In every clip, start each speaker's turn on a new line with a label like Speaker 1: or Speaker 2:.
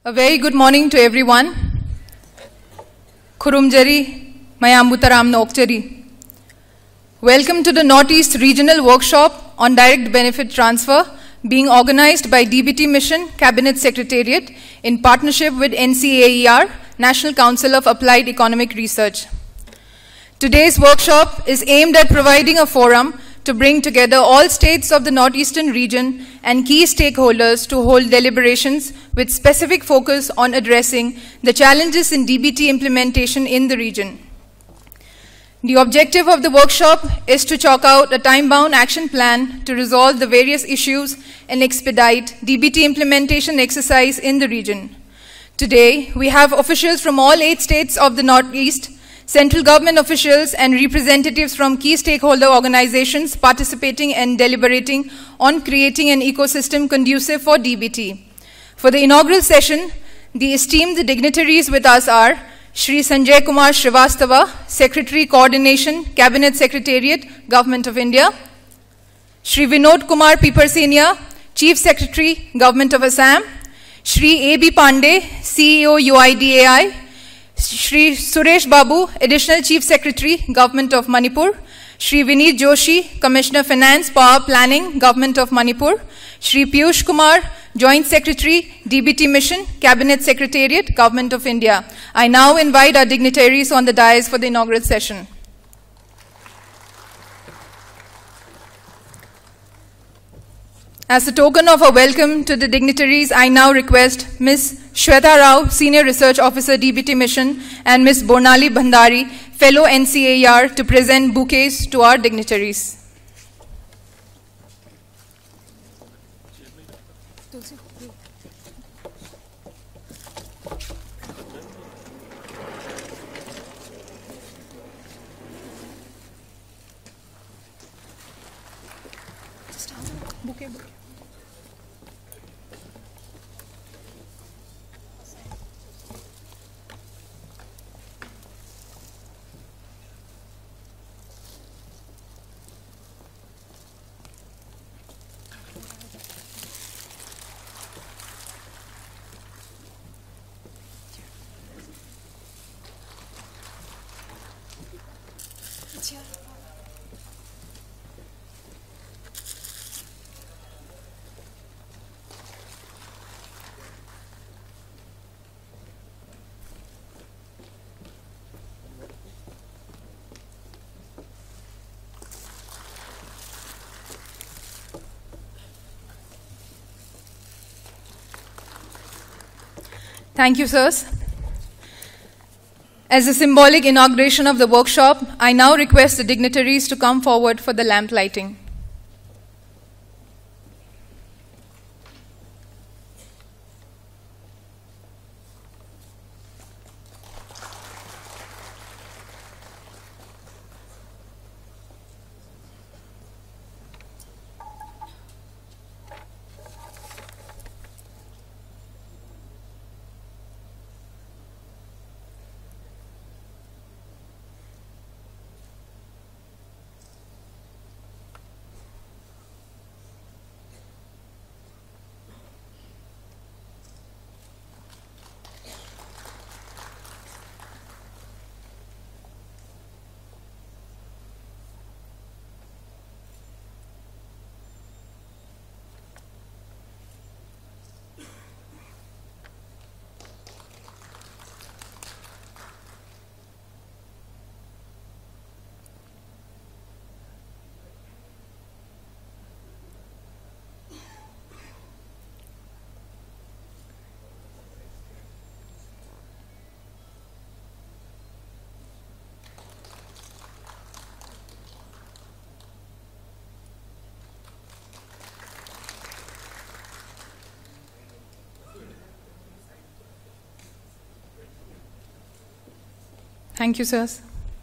Speaker 1: A very good morning to everyone. Khurumjari, Mayambutaram Nokchari. Welcome to the Northeast Regional Workshop on Direct Benefit Transfer being organized by DBT Mission Cabinet Secretariat in partnership with NCAER, National Council of Applied Economic Research. Today's workshop is aimed at providing a forum to bring together all states of the Northeastern region and key stakeholders to hold deliberations with specific focus on addressing the challenges in DBT implementation in the region. The objective of the workshop is to chalk out a time-bound action plan to resolve the various issues and expedite DBT implementation exercise in the region. Today, we have officials from all 8 states of the Northeast, central government officials and representatives from key stakeholder organizations participating and deliberating on creating an ecosystem conducive for DBT. For the inaugural session, the esteemed dignitaries with us are Shri Sanjay Kumar Srivastava, Secretary Coordination, Cabinet Secretariat, Government of India; Shri Vinod Kumar Piparsenia, Chief Secretary, Government of Assam; Shri A.B. Pandey, CEO UIDAI; Shri Suresh Babu, Additional Chief Secretary, Government of Manipur; Shri Vineet Joshi, Commissioner Finance, Power Planning, Government of Manipur; Shri Piyush Kumar, Joint Secretary, DBT Mission, Cabinet Secretariat, Government of India. I now invite our dignitaries on the dais for the inaugural session. As a token of our welcome to the dignitaries, I now request Ms. Shweta Rao, Senior Research Officer, DBT Mission, and Ms. Bornali Bhandari, Fellow NCAER, to present bouquets to our dignitaries. Thank you, sirs. As a symbolic inauguration of the workshop, I now request the dignitaries to come forward for the lamp lighting. Thank you, sirs.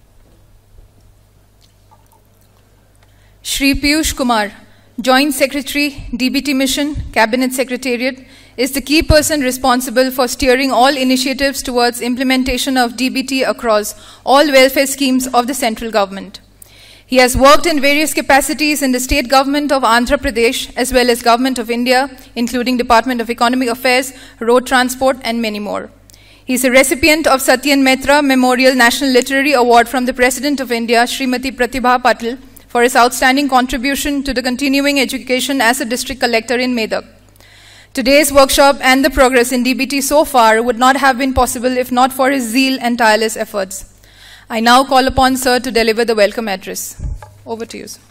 Speaker 1: Shri Piyush Kumar, Joint Secretary, DBT Mission, Cabinet Secretariat, is the key person responsible for steering all initiatives towards implementation of DBT across all welfare schemes of the central government. He has worked in various capacities in the state government of Andhra Pradesh as well as government of India, including Department of Economic Affairs, Road Transport, and many more. He is a recipient of Satyen Mehta Memorial National Literary Award from the President of India, Srimati Pratibha Patil, for his outstanding contribution to the continuing education as a district collector in Medak. Today's workshop and the progress in DBT so far would not have been possible if not for his zeal and tireless efforts. I now call upon Sir to deliver the welcome address. Over to you, sir.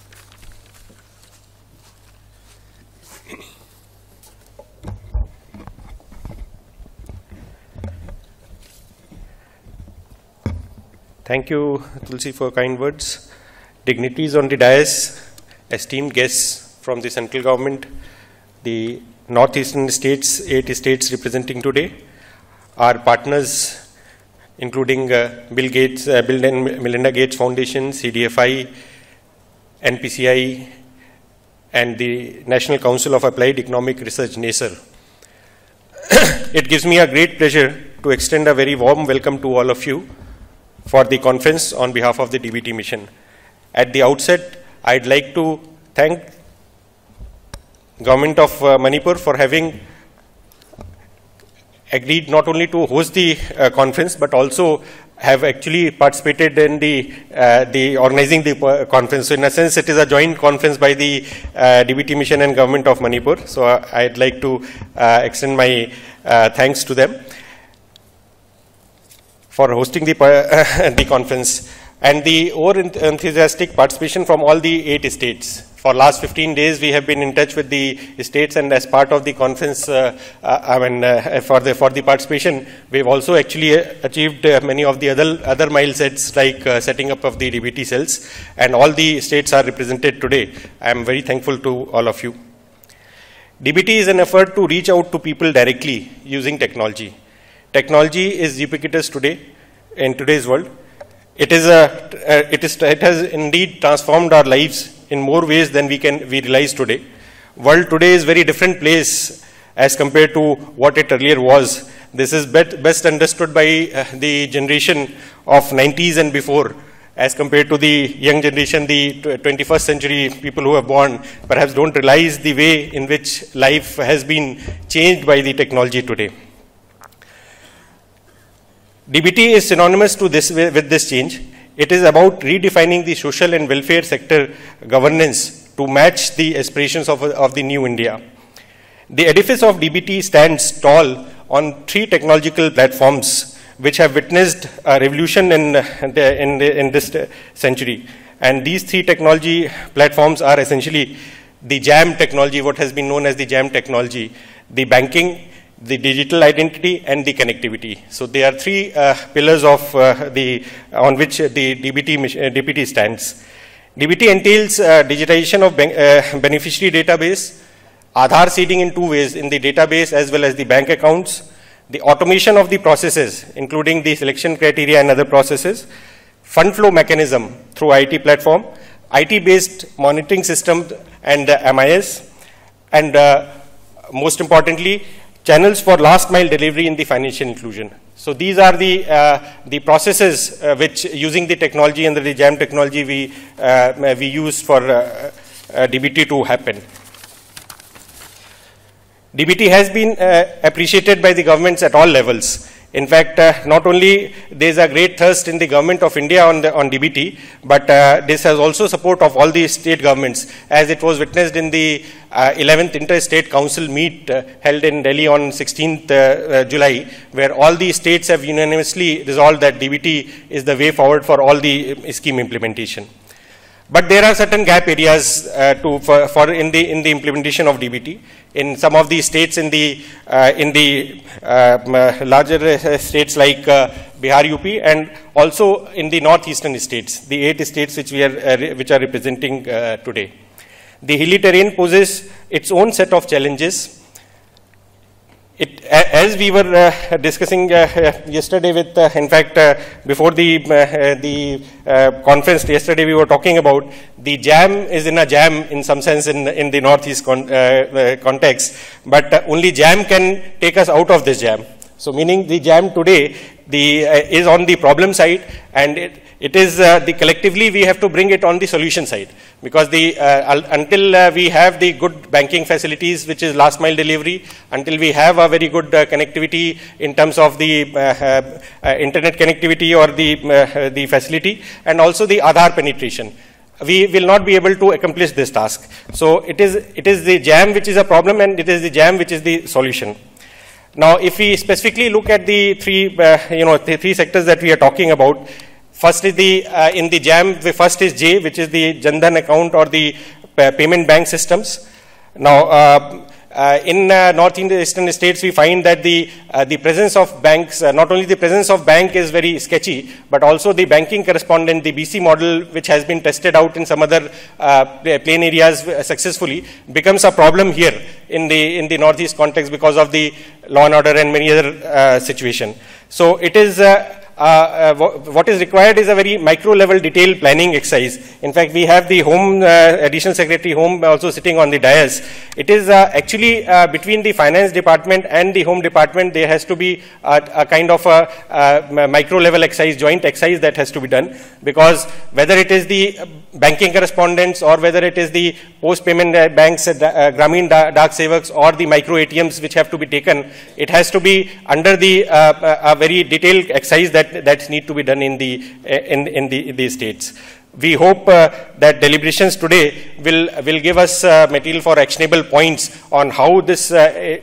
Speaker 2: Thank you, Tulsi, for kind words. Dignitaries on the dais, esteemed guests from the central government, the northeastern states, 8 states representing today, our partners, including Bill and Melinda Gates Foundation, CDFI, NPCI, and the National Council of Applied Economic Research, NACER. It gives me a great pleasure to extend a very warm welcome to all of you for the conference on behalf of the DBT mission. At the outset, I'd like to thank Government of Manipur for having agreed not only to host the conference, but also have actually participated in the organizing the conference. So in a sense, it is a joint conference by the DBT mission and Government of Manipur. So I'd like to extend my thanks to them for hosting the conference and the over-enthusiastic participation from all the 8 states. For last 15 days, we have been in touch with the states, and as part of the conference, for the participation, we've also actually achieved many of the other milestones, like setting up of the DBT cells, and all the states are represented today. I am very thankful to all of you. DBT is an effort to reach out to people directly using technology. Technology is ubiquitous today in today's world. It has indeed transformed our lives in more ways than we realize today. World today is a very different place as compared to what it earlier was. This is best understood by the generation of 90s and before, as compared to the young generation, the 21st century people who are born, perhaps don't realize the way in which life has been changed by the technology today. DBT is synonymous to with this change. It is about redefining the social and welfare sector governance to match the aspirations of the new India. The edifice of DBT stands tall on 3 technological platforms which have witnessed a revolution in this century. And these 3 technology platforms are essentially the JAM technology, what has been known as the JAM technology, the banking, the digital identity, and the connectivity. So there are 3 pillars of on which the DBT stands. DBT entails digitization of beneficiary database, Aadhaar seeding in 2 ways, in the database as well as the bank accounts, the automation of the processes, including the selection criteria and other processes, fund flow mechanism through IT platform, IT-based monitoring system and MIS, and most importantly, channels for last mile delivery in the financial inclusion. So these are the processes which, using the technology and the JAM technology, we use for DBT to happen. DBT has been appreciated by the governments at all levels. In fact, not only there is a great thirst in the government of India on DBT, but this has also support of all the state governments, as it was witnessed in the 11th Inter-State Council meet held in Delhi on 16th July, where all the states have unanimously resolved that DBT is the way forward for all the scheme implementation. But there are certain gap areas in the implementation of DBT. In some of the states, in the larger states like Bihar, UP, and also in the northeastern states, the 8 states which are representing today. The hilly terrain poses its own set of challenges. As we were discussing yesterday with, in fact, before the conference yesterday, we were talking about the JAM is in a jam in some sense in the Northeast context, but only JAM can take us out of this jam. So meaning the JAM today is on the problem side, and It is collectively we have to bring it on the solution side, because until we have the good banking facilities, which is last mile delivery, until we have a very good connectivity in terms of the internet connectivity or the facility, and also the Aadhaar penetration, we will not be able to accomplish this task. So it is the jam which is a problem, and it is the jam which is the solution. Now, if we specifically look at the the three sectors that we are talking about, first is in the jam, the first is J, which is the Jan Dhan account or the payment bank systems. Now, in northeastern states, we find that the presence of banks, not only the presence of bank is very sketchy, but also the banking correspondent, the BC model, which has been tested out in some other plain areas successfully, becomes a problem here in the northeast context because of the law and order and many other situation. So it is what is required is a very micro level detailed planning exercise. In fact, we have the Home Additional Secretary Home also sitting on the dais. It is actually between the Finance Department and the Home Department, there has to be a kind of a micro level exercise, joint exercise that has to be done, because whether it is the banking correspondents or whether it is the post payment banks, Grameen Dak Sevaks or the micro ATMs which have to be taken, it has to be under the a very detailed exercise that need to be done in the states. We hope that deliberations today will give us material for actionable points on how this,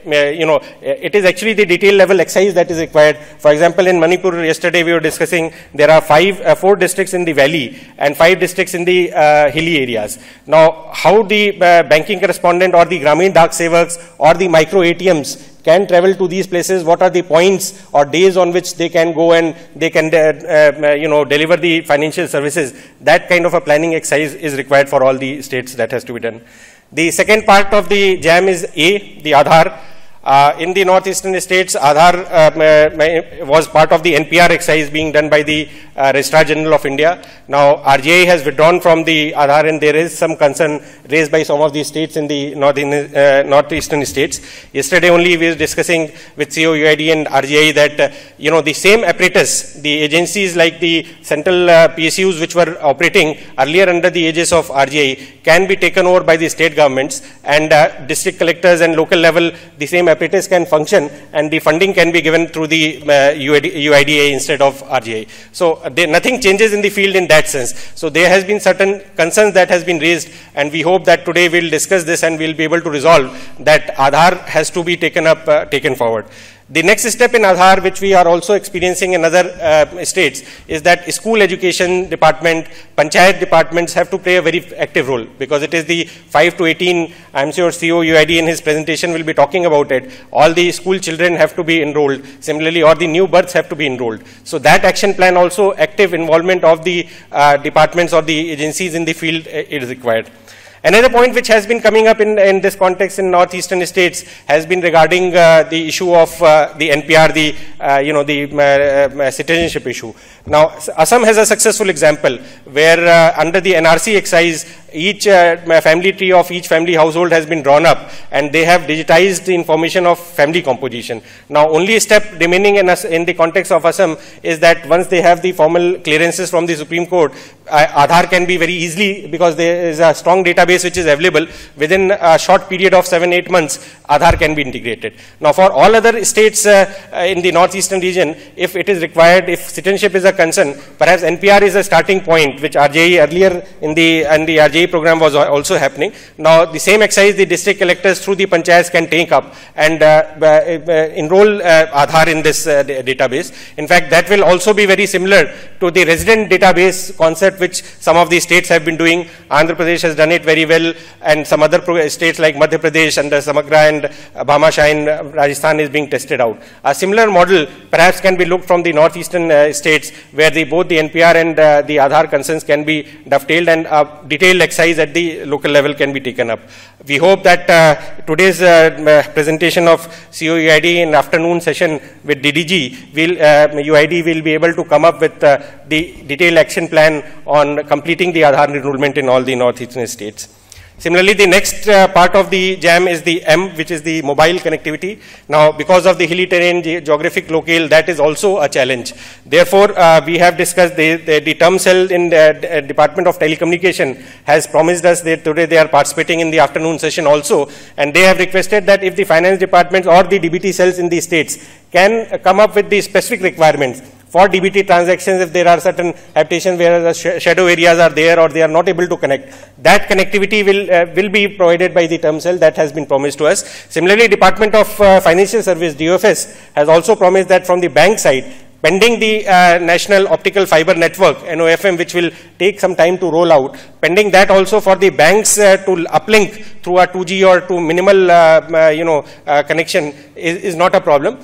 Speaker 2: it is actually the detail level exercise that is required. For example, in Manipur, yesterday we were discussing, there are 4 districts in the valley and 5 districts in the hilly areas. Now, how the banking correspondent or the Grameen Dak Sevaks or the micro ATMs can travel to these places, what are the points or days on which they can go and they can deliver the financial services, that kind of a planning exercise is required for all the states. That has to be done. The second part of the jam is A, the Aadhaar. In the northeastern states, Aadhaar was part of the NPR exercise being done by the Registrar General of India. Now, RGI has withdrawn from the Aadhaar, and there is some concern raised by some of the states in the northeastern states. Yesterday only we were discussing with COUID and RGI that, the same apparatus, the agencies like the central PSUs which were operating earlier under the aegis of RGI can be taken over by the state governments, and district collectors and local level, the same apparatus can function and the funding can be given through the UIDA instead of RGI. So nothing changes in the field in that sense. So there has been certain concerns that has been raised, and we hope that today we'll discuss this and we'll be able to resolve that Aadhaar has to be taken forward. The next step in Aadhaar, which we are also experiencing in other states, is that school education department, panchayat departments have to play a very active role, because it is the 5 to 18, I'm sure COUID in his presentation will be talking about it. All the school children have to be enrolled. Similarly, or the new births have to be enrolled. So that action plan, also active involvement of the departments or the agencies in the field is required. Another point which has been coming up in this context in northeastern states has been regarding the issue of the NPR, the citizenship issue. Now, Assam has a successful example where under the NRC exercise, each family tree of each family household has been drawn up, and they have digitized the information of family composition. Now, only a step remaining in the context of Assam is that once they have the formal clearances from the Supreme Court, Aadhaar can be very easily, because there is a strong database which is available, within a short period of 7-8 months, Aadhaar can be integrated. Now, for all other states in the northeastern region, if it is required, if citizenship is a concern, perhaps NPR is a starting point, which RJI earlier in the RJI program was also happening. Now, the same exercise the district collectors through the panchayats can take up and enroll Aadhaar in this database. In fact, that will also be very similar to the resident database concept which some of the states have been doing. Andhra Pradesh has done it very well, and some other states like Madhya Pradesh and Samagra and Bhamasha in Rajasthan is being tested out. A similar model perhaps can be looked from the northeastern states, where both the NPR and the Aadhaar concerns can be dovetailed, and a detailed exercise at the local level can be taken up. We hope that today's presentation of COUID in afternoon session with DDG, UID will be able to come up with the detailed action plan on completing the Aadhaar enrollment in all the northeastern states. Similarly, the next part of the JAM is the M, which is the mobile connectivity. Now, because of the hilly terrain, geographic locale, that is also a challenge. Therefore, we have discussed the term cell in the Department of Telecommunication has promised us that today they are participating in the afternoon session also, and they have requested that if the finance departments or the DBT cells in the states can come up with the specific requirements for DBT transactions, if there are certain habitations where the shadow areas are there or they are not able to connect, that connectivity will be provided by the term cell. That has been promised to us. Similarly, Department of Financial Service, DFS, has also promised that from the bank side, pending the National Optical Fiber Network, NOFM, which will take some time to roll out, pending that also for the banks to uplink through a 2G or to minimal connection is not a problem.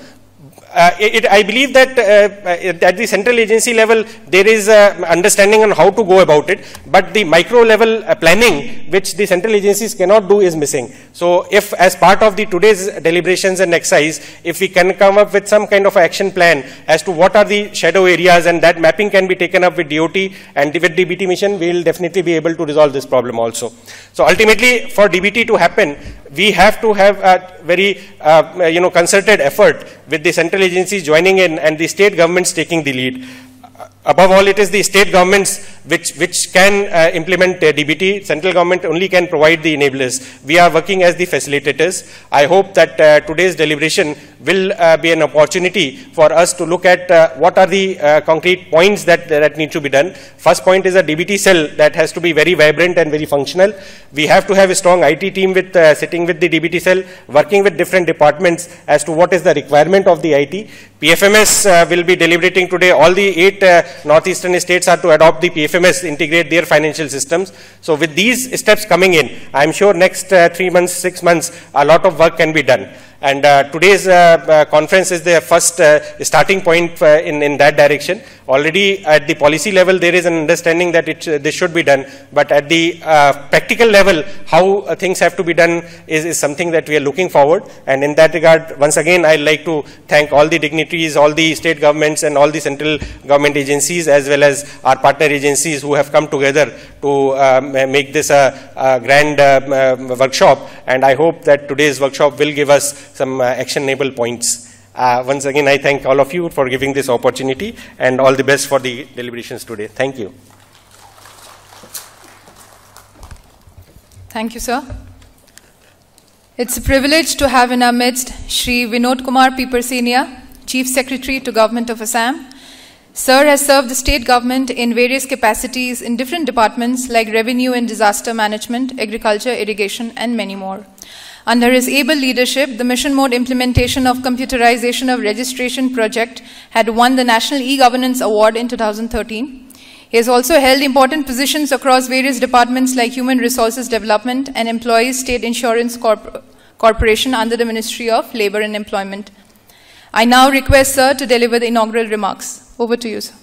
Speaker 2: I believe that at the central agency level, there is understanding on how to go about it, but the micro level planning, which the central agencies cannot do, is missing. So if as part of the today's deliberations and exercise, if we can come up with some kind of action plan as to what are the shadow areas, and that mapping can be taken up with DOT and with DBT mission, we will definitely be able to resolve this problem also. So ultimately, for DBT to happen, we have to have a very concerted effort with the central agencies joining in and the state governments taking the lead. Above all, it is the state governments which can implement DBT. Central government only can provide the enablers. We are working as the facilitators. I hope that today's deliberation will be an opportunity for us to look at what are the concrete points that need to be done. First point is a DBT cell that has to be very vibrant and very functional. We have to have a strong IT team with sitting with the DBT cell, working with different departments as to what is the requirement of the IT. PFMS will be deliberating today. All the 8 northeastern states are to adopt the PFMS, integrate their financial systems. So with these steps coming in, I am sure next 3 months, 6 months, a lot of work can be done. And today's conference is the first starting point in that direction. Already at the policy level, there is an understanding that this should be done. But at the practical level, how things have to be done is something that we are looking forward. And in that regard, once again, I'd like to thank all the dignitaries, all the state governments and all the central government agencies, as well as our partner agencies who have come together to make this a grand workshop. And I hope that today's workshop will give us some actionable points. Once again, I thank all of you for giving this opportunity, and all the best for the deliberations today. Thank you.
Speaker 1: Thank you, sir. It's a privilege to have in our midst Shri Vinod Kumar Pipersenia, Chief Secretary to Government of Assam. Sir has served the state government in various capacities in different departments like revenue and disaster management, agriculture, irrigation, and many more. Under his able leadership, the mission mode implementation of computerization of registration project had won the National E-Governance Award in 2013. He has also held important positions across various departments like Human Resources Development and Employees State Insurance Corporation under the Ministry of Labour and Employment. I now request Sir to deliver the inaugural remarks. Over to you, sir.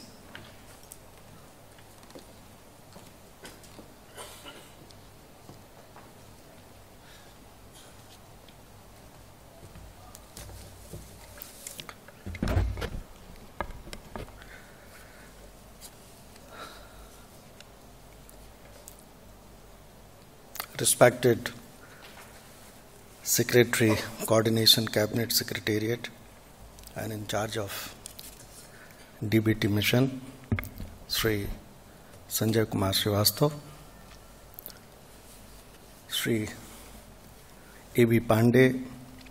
Speaker 3: Respected Secretary, Coordination Cabinet Secretariat, and in charge of DBT mission, Sri Sanjay Kumar Srivastava, Sri A.B. Pandey,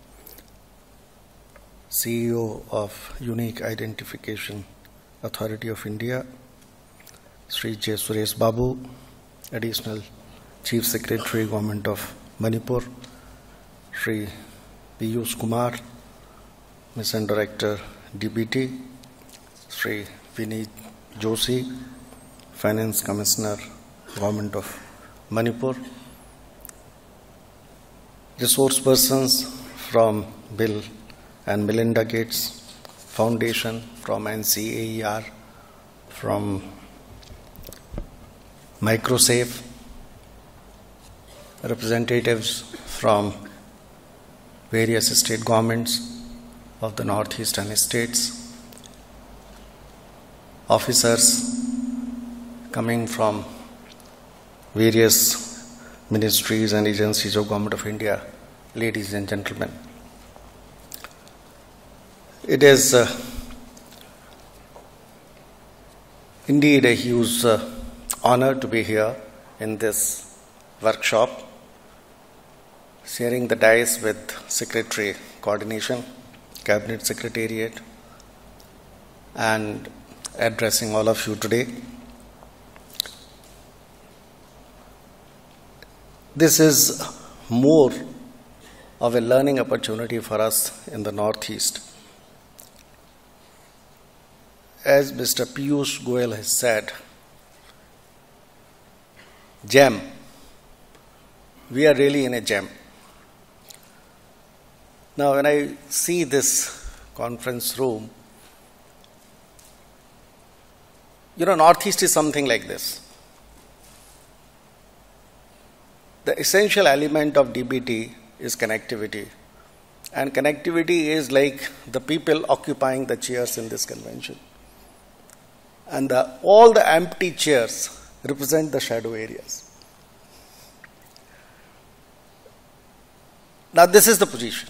Speaker 3: CEO of Unique Identification Authority of India, Sri J. Suresh Babu, Additional Chief Secretary, Government of Manipur, Sri Piyush Kumar, Mission Director, DBT, Sri Vineet Joshi, Finance Commissioner, Government of Manipur, resource persons from Bill and Melinda Gates Foundation, from NCAER, from Microsafe, representatives from various state governments of the northeastern states, officers coming from various ministries and agencies of Government of India, ladies and gentlemen. It is indeed a huge honor to be here in this workshop, sharing the dais with Secretary Coordination, Cabinet Secretariat, and addressing all of you today. This is more of a learning opportunity for us in the Northeast. As Mr. Piyush Goyal has said, gem. We are really in a gem. Now, when I see this conference room, Northeast is something like this. The essential element of DBT is connectivity. And connectivity is like the people occupying the chairs in this convention. And all the empty chairs represent the shadow areas. Now, this is the position.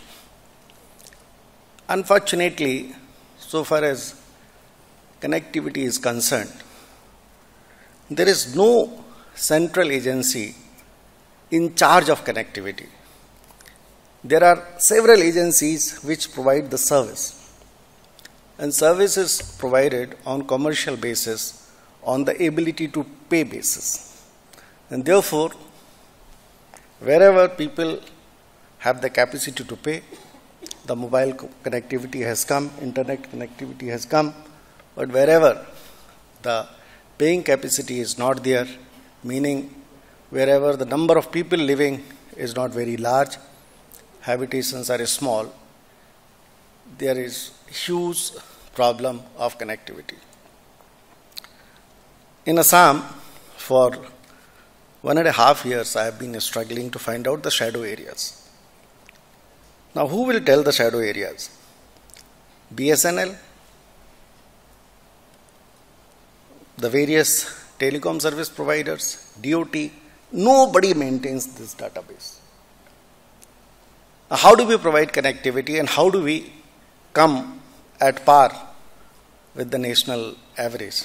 Speaker 3: Unfortunately, so far as connectivity is concerned, there is no central agency in charge of connectivity. There are several agencies which provide the service. And service is provided on commercial basis, on the ability to pay basis. And therefore, wherever people have the capacity to pay, the mobile connectivity has come, internet connectivity has come, but wherever the paying capacity is not there, meaning wherever the number of people living is not very large, habitations are small, there is huge problem of connectivity. In Assam, for 1.5 years, I have been struggling to find out the shadow areas. Now, who will tell the shadow areas? BSNL? The various telecom service providers? DOT? Nobody maintains this database. Now, how do we provide connectivity and how do we come at par with the national average?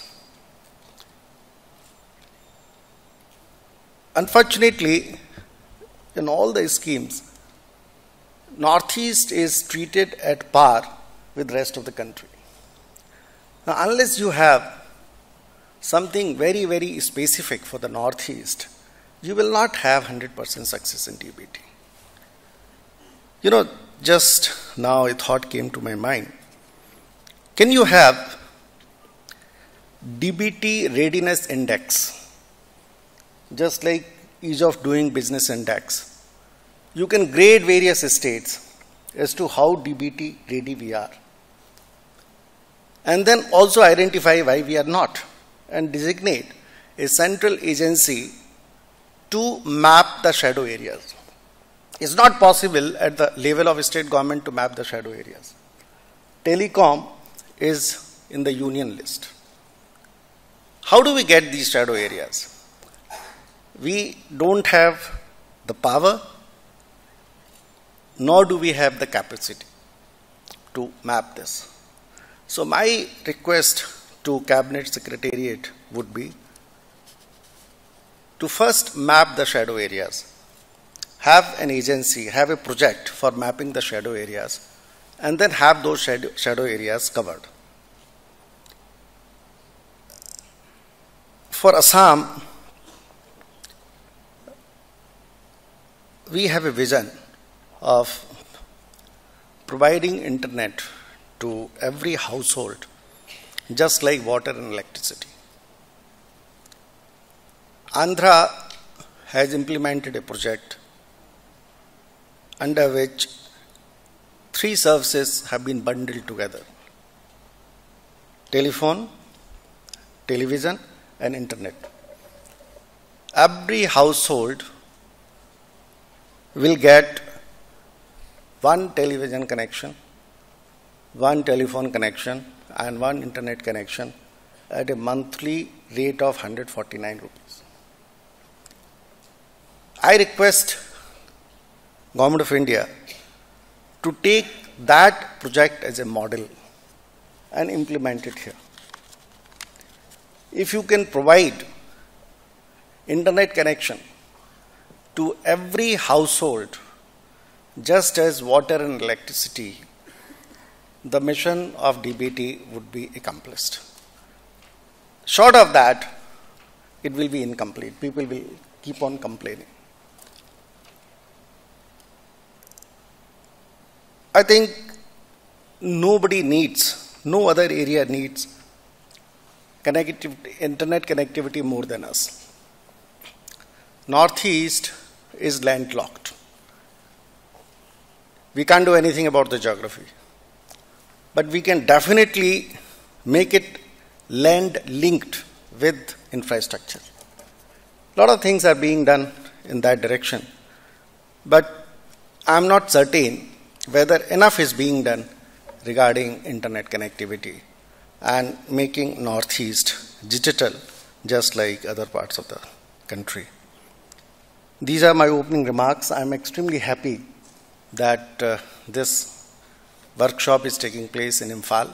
Speaker 3: Unfortunately, in all the schemes, Northeast is treated at par with the rest of the country. Now, unless you have something very, very specific for the Northeast, you will not have 100% success in DBT. Just now a thought came to my mind. Can you have DBT readiness index, just like ease of doing business index? You can grade various states as to how DBT ready we are. And then also identify why we are not and designate a central agency to map the shadow areas. It's not possible at the level of state government to map the shadow areas. Telecom is in the union list. How do we get these shadow areas? We don't have the power, nor do we have the capacity to map this. So my request to Cabinet Secretariat would be to first map the shadow areas, have an agency, have a project for mapping the shadow areas, and then have those shadow areas covered. For Assam, we have a vision of providing internet to every household, just like water and electricity. Andhra has implemented a project under which 3 services have been bundled together: telephone, television, and internet. Every household will get 1 television connection, 1 telephone connection, and 1 internet connection at a monthly rate of 149 rupees. I request Government of India to take that project as a model and implement it here. If you can provide internet connection to every household, just as water and electricity, the mission of DBT would be accomplished. Short of that, it will be incomplete. People will keep on complaining. I think nobody needs, no other area needs connectivity, internet connectivity more than us. Northeast is landlocked. We can't do anything about the geography. But we can definitely make it land linked with infrastructure. A lot of things are being done in that direction. But I'm not certain whether enough is being done regarding internet connectivity and making Northeast digital just like other parts of the country. These are my opening remarks. I'm extremely happy that this workshop is taking place in Imphal.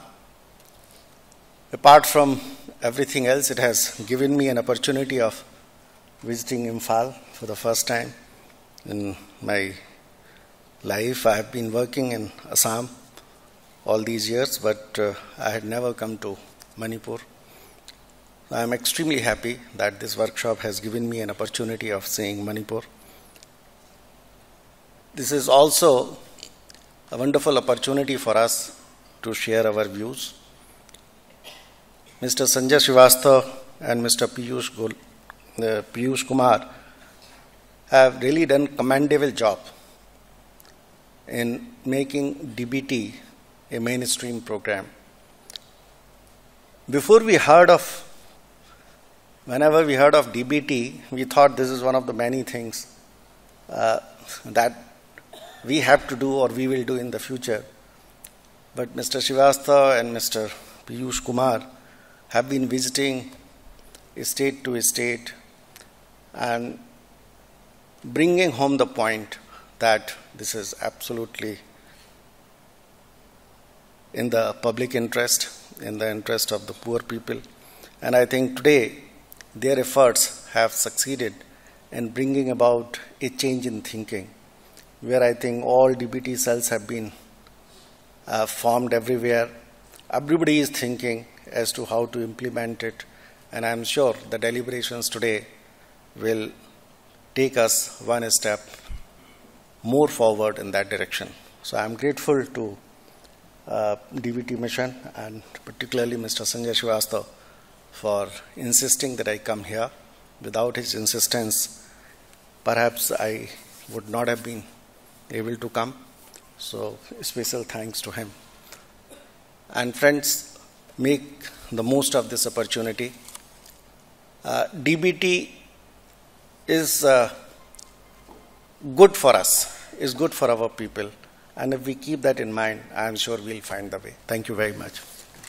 Speaker 3: Apart from everything else, it has given me an opportunity of visiting Imphal for the first time in my life. I have been working in Assam all these years, but I had never come to Manipur. I am extremely happy that this workshop has given me an opportunity of seeing Manipur. This is also a wonderful opportunity for us to share our views. Mr. Sanjay Srivastava and Mr. Piyush Kumar have really done a commendable job in making DBT a mainstream program. Whenever we heard of DBT, we thought this is one of the many things that we have to do or we will do in the future. But Mr. Srivastava and Mr. Piyush Kumar have been visiting state to state and bringing home the point that this is absolutely in the public interest, in the interest of the poor people. And I think today their efforts have succeeded in bringing about a change in thinking, where I think all DBT cells have been formed everywhere. Everybody is thinking as to how to implement it, and I'm sure the deliberations today will take us one step more forward in that direction. So I'm grateful to DBT mission and particularly Mr. Sanjay Srivastava for insisting that I come here. Without his insistence, perhaps I would not have been able to come. So special thanks to him. And friends, make the most of this opportunity. DBT is good for us, is good for our people. And if we keep that in mind, I am sure we'll find the way. Thank you very much.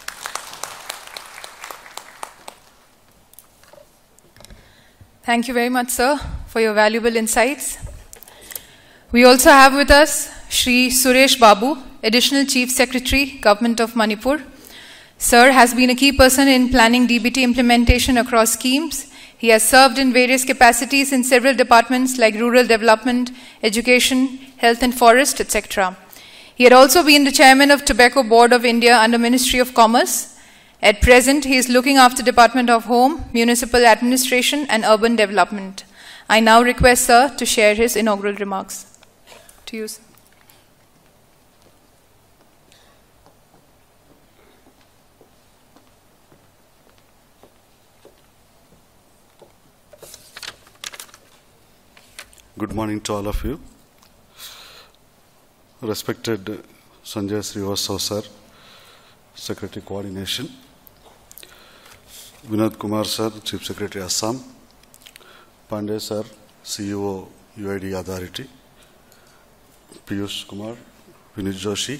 Speaker 1: Thank you very much, sir, for your valuable insights. We also have with us Shri Suresh Babu, Additional Chief Secretary, Government of Manipur. Sir has been a key person in planning DBT implementation across schemes. He has served in various capacities in several departments like rural development, education, health and forest, etc. He had also been the chairman of Tobacco Board of India under Ministry of Commerce. At present, he is looking after Department of Home, Municipal Administration and Urban Development. I now request sir to share his inaugural remarks. To you, sir.
Speaker 4: Good morning to all of you. Respected Sanjay Srivastava sir, Secretary Coordination, Vinod Kumar sir, Chief Secretary Assam, Pandey sir, CEO UID Authority, Piyush Kumar, Vinod Joshi,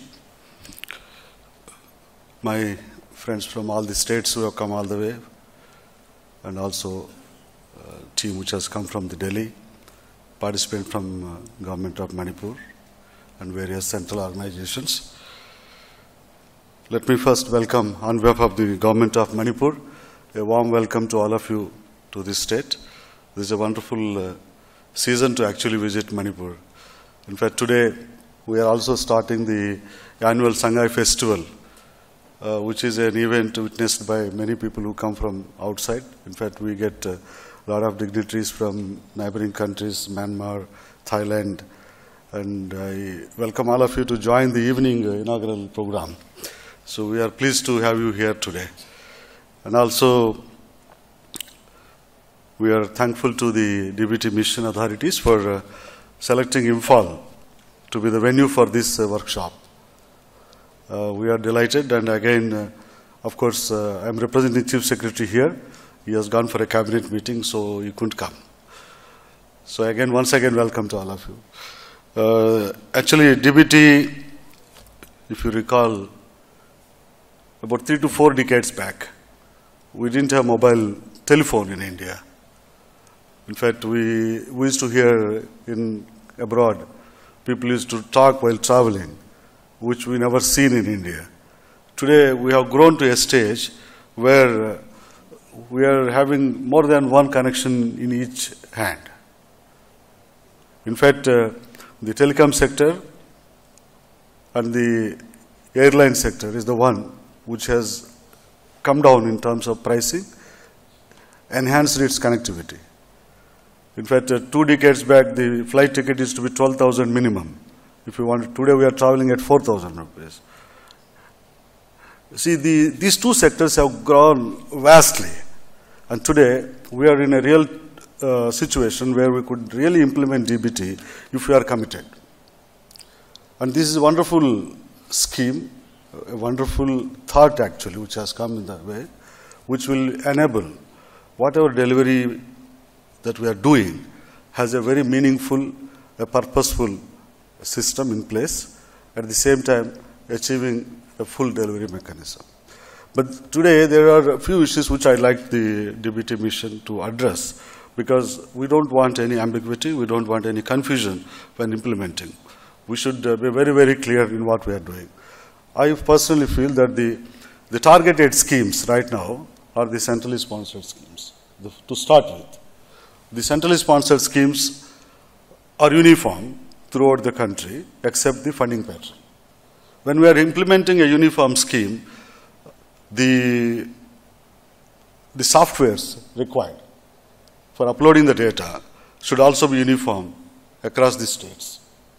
Speaker 4: my friends from all the states who have come all the way, and also team which has come from the Delhi, participants from Government of Manipur and various central organizations. Let me first welcome, on behalf of the Government of Manipur, a warm welcome to all of you to this state. This is a wonderful season to actually visit Manipur. In fact, today we are also starting the annual Sangai Festival, which is an event witnessed by many people who come from outside. In fact, we get a lot of dignitaries from neighboring countries, Myanmar, Thailand, and I welcome all of you to join the evening inaugural program. So we are pleased to have you here today. And also, we are thankful to the DBT mission authorities for selecting Imphal to be the venue for this workshop. We are delighted, and again, of course, I am representing Chief Secretary here. He has gone for a cabinet meeting, so he couldn't come. So again, once again, welcome to all of you. Actually, DBT, if you recall, about 3 to 4 decades back, we didn't have mobile telephone in India. In fact, we used to hear in abroad, people used to talk while traveling, which we never seen in India. Today, we have grown to a stage where we are having more than one connection in each hand. In fact, the telecom sector and the airline sector is the one which has come down in terms of pricing, enhanced its connectivity. In fact, 2 decades back, the flight ticket used to be 12,000 minimum. If you want, today we are traveling at 4,000 rupees. See, these two sectors have grown vastly. And today, we are in a real situation where we could really implement DBT if we are committed. And this is a wonderful scheme, a wonderful thought actually, which has come in that way, which will enable whatever delivery that we are doing has a very meaningful, a purposeful system in place, at the same time achieving a full delivery mechanism. But today there are a few issues which I'd like the DBT mission to address, because we don't want any ambiguity, we don't want any confusion when implementing. We should be very, very clear in what we are doing. I personally feel that the targeted schemes right now are the centrally sponsored schemes, to start with. The centrally sponsored schemes are uniform throughout the country, except the funding pattern. When we are implementing a uniform scheme, the softwares required for uploading the data should also be uniform across the states.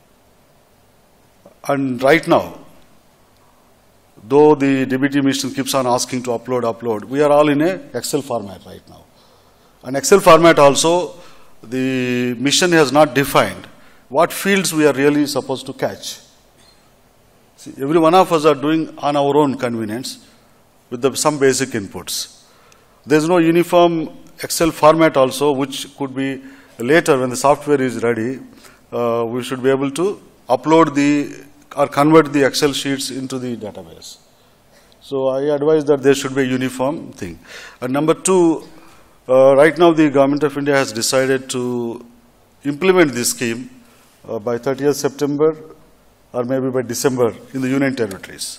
Speaker 4: And right now, though the DBT mission keeps on asking to upload, we are all in a Excel format right now. And Excel format also, the mission has not defined what fields we are really supposed to catch. See, every one of us are doing on our own convenience with some basic inputs. There is no uniform Excel format also, which could be later when the software is ready, we should be able to upload or convert the Excel sheets into the database. So I advise that there should be a uniform thing. And number 2, right now the Government of India has decided to implement this scheme by 30th September or maybe by December in the Union Territories.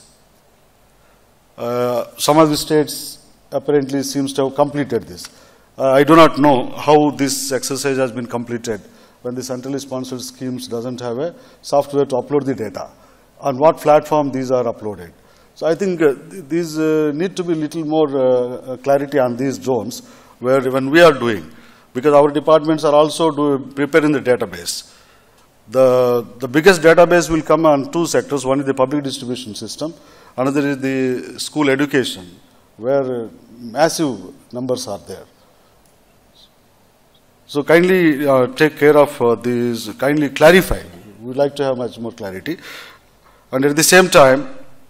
Speaker 4: Some of the states apparently seems to have completed this. I do not know how this exercise has been completed when the centrally sponsored schemes doesn't have a software to upload the data. On what platform these are uploaded. So I think these need to be little more clarity on these zones where when we are doing, because our departments are also preparing the database. The biggest database will come on 2 sectors. One is the public distribution system. Another is the school education, where massive numbers are there. So kindly take care of these, kindly clarify. We would like to have much more clarity. And at the same time,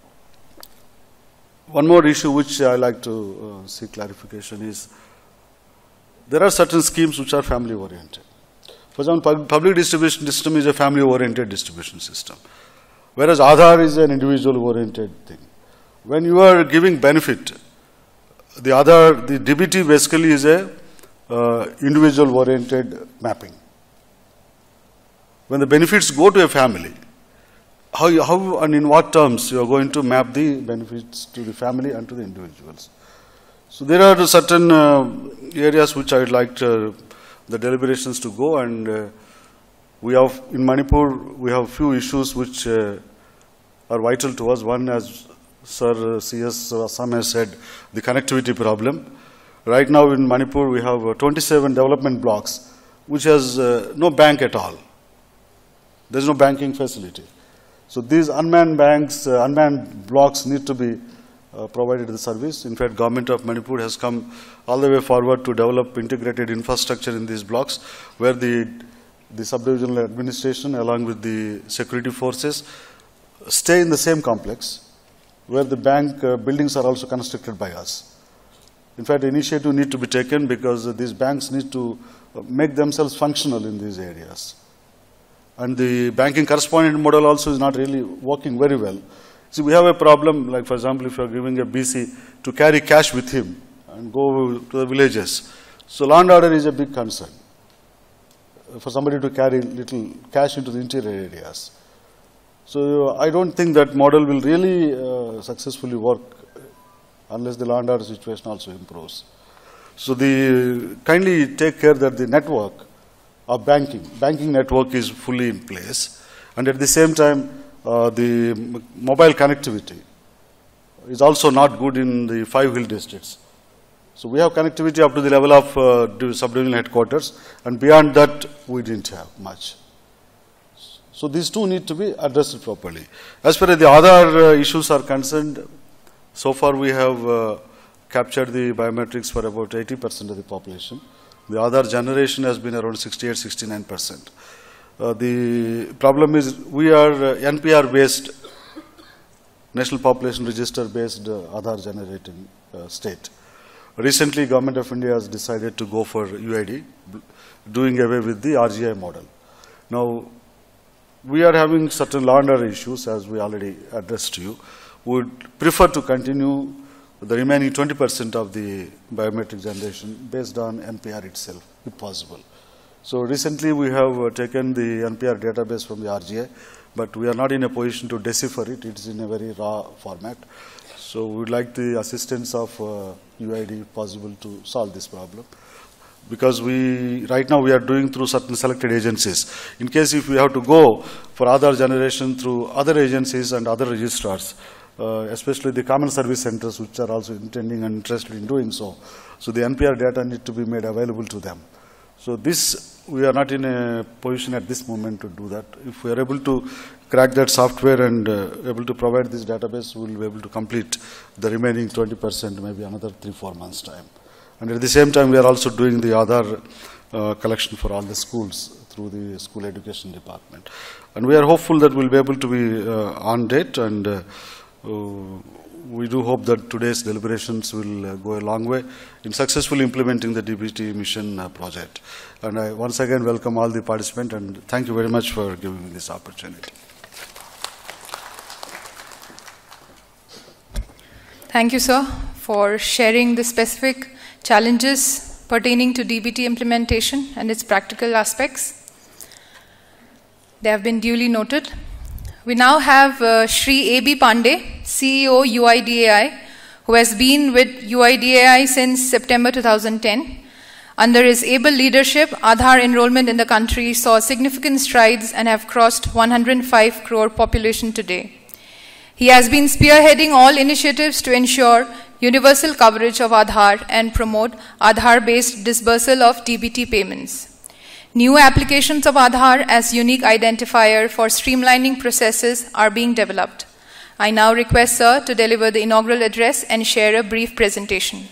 Speaker 4: one more issue which I like to seek clarification is, there are certain schemes which are family oriented. For example, public distribution system is a family oriented distribution system, whereas Aadhaar is an individual oriented thing. When you are giving benefit, the DBT basically is a individual oriented mapping. when the benefits go to a family, how and in what terms you are going to map the benefits to the family and to the individuals. So there are certain areas which I would like the deliberations to go, and we have in Manipur we have few issues which are vital to us. One, as Sir C.S. Assam has said, the connectivity problem. Right now in Manipur we have 27 development blocks which has no bank at all. There is no banking facility. So these unmanned banks, unmanned blocks need to be provided the service. In fact, Government of Manipur has come all the way forward to develop integrated infrastructure in these blocks, where the sub-divisional administration along with the security forces stay in the same complex, where the bank buildings are also constructed by us. In fact, initiative need to be taken because these banks need to make themselves functional in these areas. And the banking correspondent model also is not really working very well. See, we have a problem, like for example, if you are giving a BC to carry cash with him and go to the villages. So law and order is a big concern for somebody to carry little cash into the interior areas. So I don't think that model will really successfully work unless the law and order situation also improves. So kindly take care that the network of banking network is fully in place, and at the same time the mobile connectivity is also not good in the 5 hill districts. So we have connectivity up to the level of sub-divisional headquarters, and beyond that we didn't have much. So these two need to be addressed properly. As far as the other issues are concerned, so far we have captured the biometrics for about 80% of the population. The other generation has been around 68-69%. The problem is we are NPR based, National Population Register based Aadhaar generating state. Recently, Government of India has decided to go for UID, doing away with the RGI model. Now, we are having certain law and order issues, as we already addressed to you. We would prefer to continue the remaining 20% of the biometric generation based on NPR itself, if possible. So recently we have taken the NPR database from the RGI, but we are not in a position to decipher it. It is in a very raw format. So we would like the assistance of UID, if possible, to solve this problem. Because right now we are doing through certain selected agencies. In case if we have to go for Aadhaar generation through other agencies and other registrars, especially the common service centers, which are also intending and interested in doing so. So the NPR data need to be made available to them. So this, we are not in a position at this moment to do that. If we are able to crack that software and able to provide this database, we will be able to complete the remaining 20%, maybe another 3-4 months' time. And at the same time, we are also doing the Aadhaar collection for all the schools through the school education department. And we are hopeful that we will be able to be on date, and we do hope that today's deliberations will go a long way in successfully implementing the DBT mission project. And I once again welcome all the participants, and thank you very much for giving me this opportunity.
Speaker 1: Thank you, sir, for sharing the specific challenges pertaining to DBT implementation and its practical aspects. They have been duly noted. We now have Shri A.B. Pandey, CEO UIDAI, who has been with UIDAI since September 2010. Under his able leadership, Aadhaar enrollment in the country saw significant strides and have crossed 105 crore population today. He has been spearheading all initiatives to ensure universal coverage of Aadhaar and promote Aadhaar-based disbursal of DBT payments. New applications of Aadhaar as unique identifier for streamlining processes are being developed. I now request Sir to deliver the inaugural address and share a brief presentation.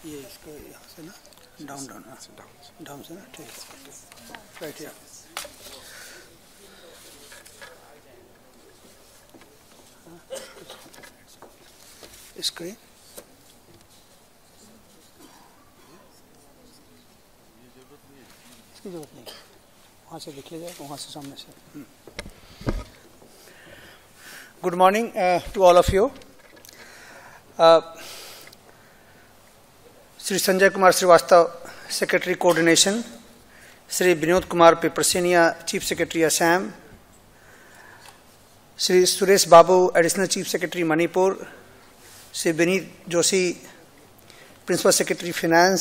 Speaker 5: ये इसको यहाँ से ना down down down से ना ठीक है right here screen इसकी जरूरत नहीं वहाँ से देखिए जाए वहाँ से सामने से good morning to all of you Shri Sanjay Kumar Srivastava secretary coordination Shri Vinod Kumar Pepersenia chief secretary Assam Shri Suresh Babu additional chief secretary Manipur Shri Vineet Joshi principal secretary finance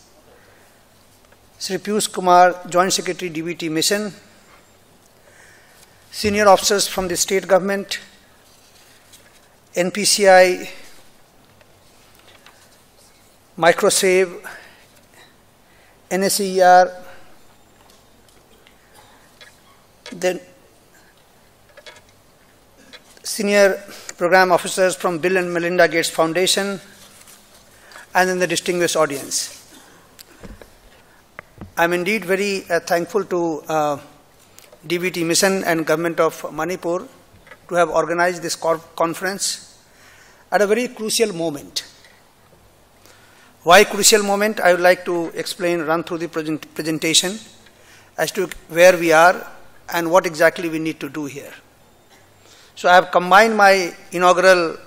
Speaker 5: Shri Piyush Kumar joint secretary DBT mission senior officers from the state government NPCI Microsave NSER then senior program officers from Bill and Melinda Gates Foundation, and then the distinguished audience. I'm indeed very thankful to DBT Mission and Government of Manipur to have organized this conference at a very crucial moment. Why crucial moment? I would like to explain, run through the presentation as to where we are and what exactly we need to do here. So I have combined my inaugural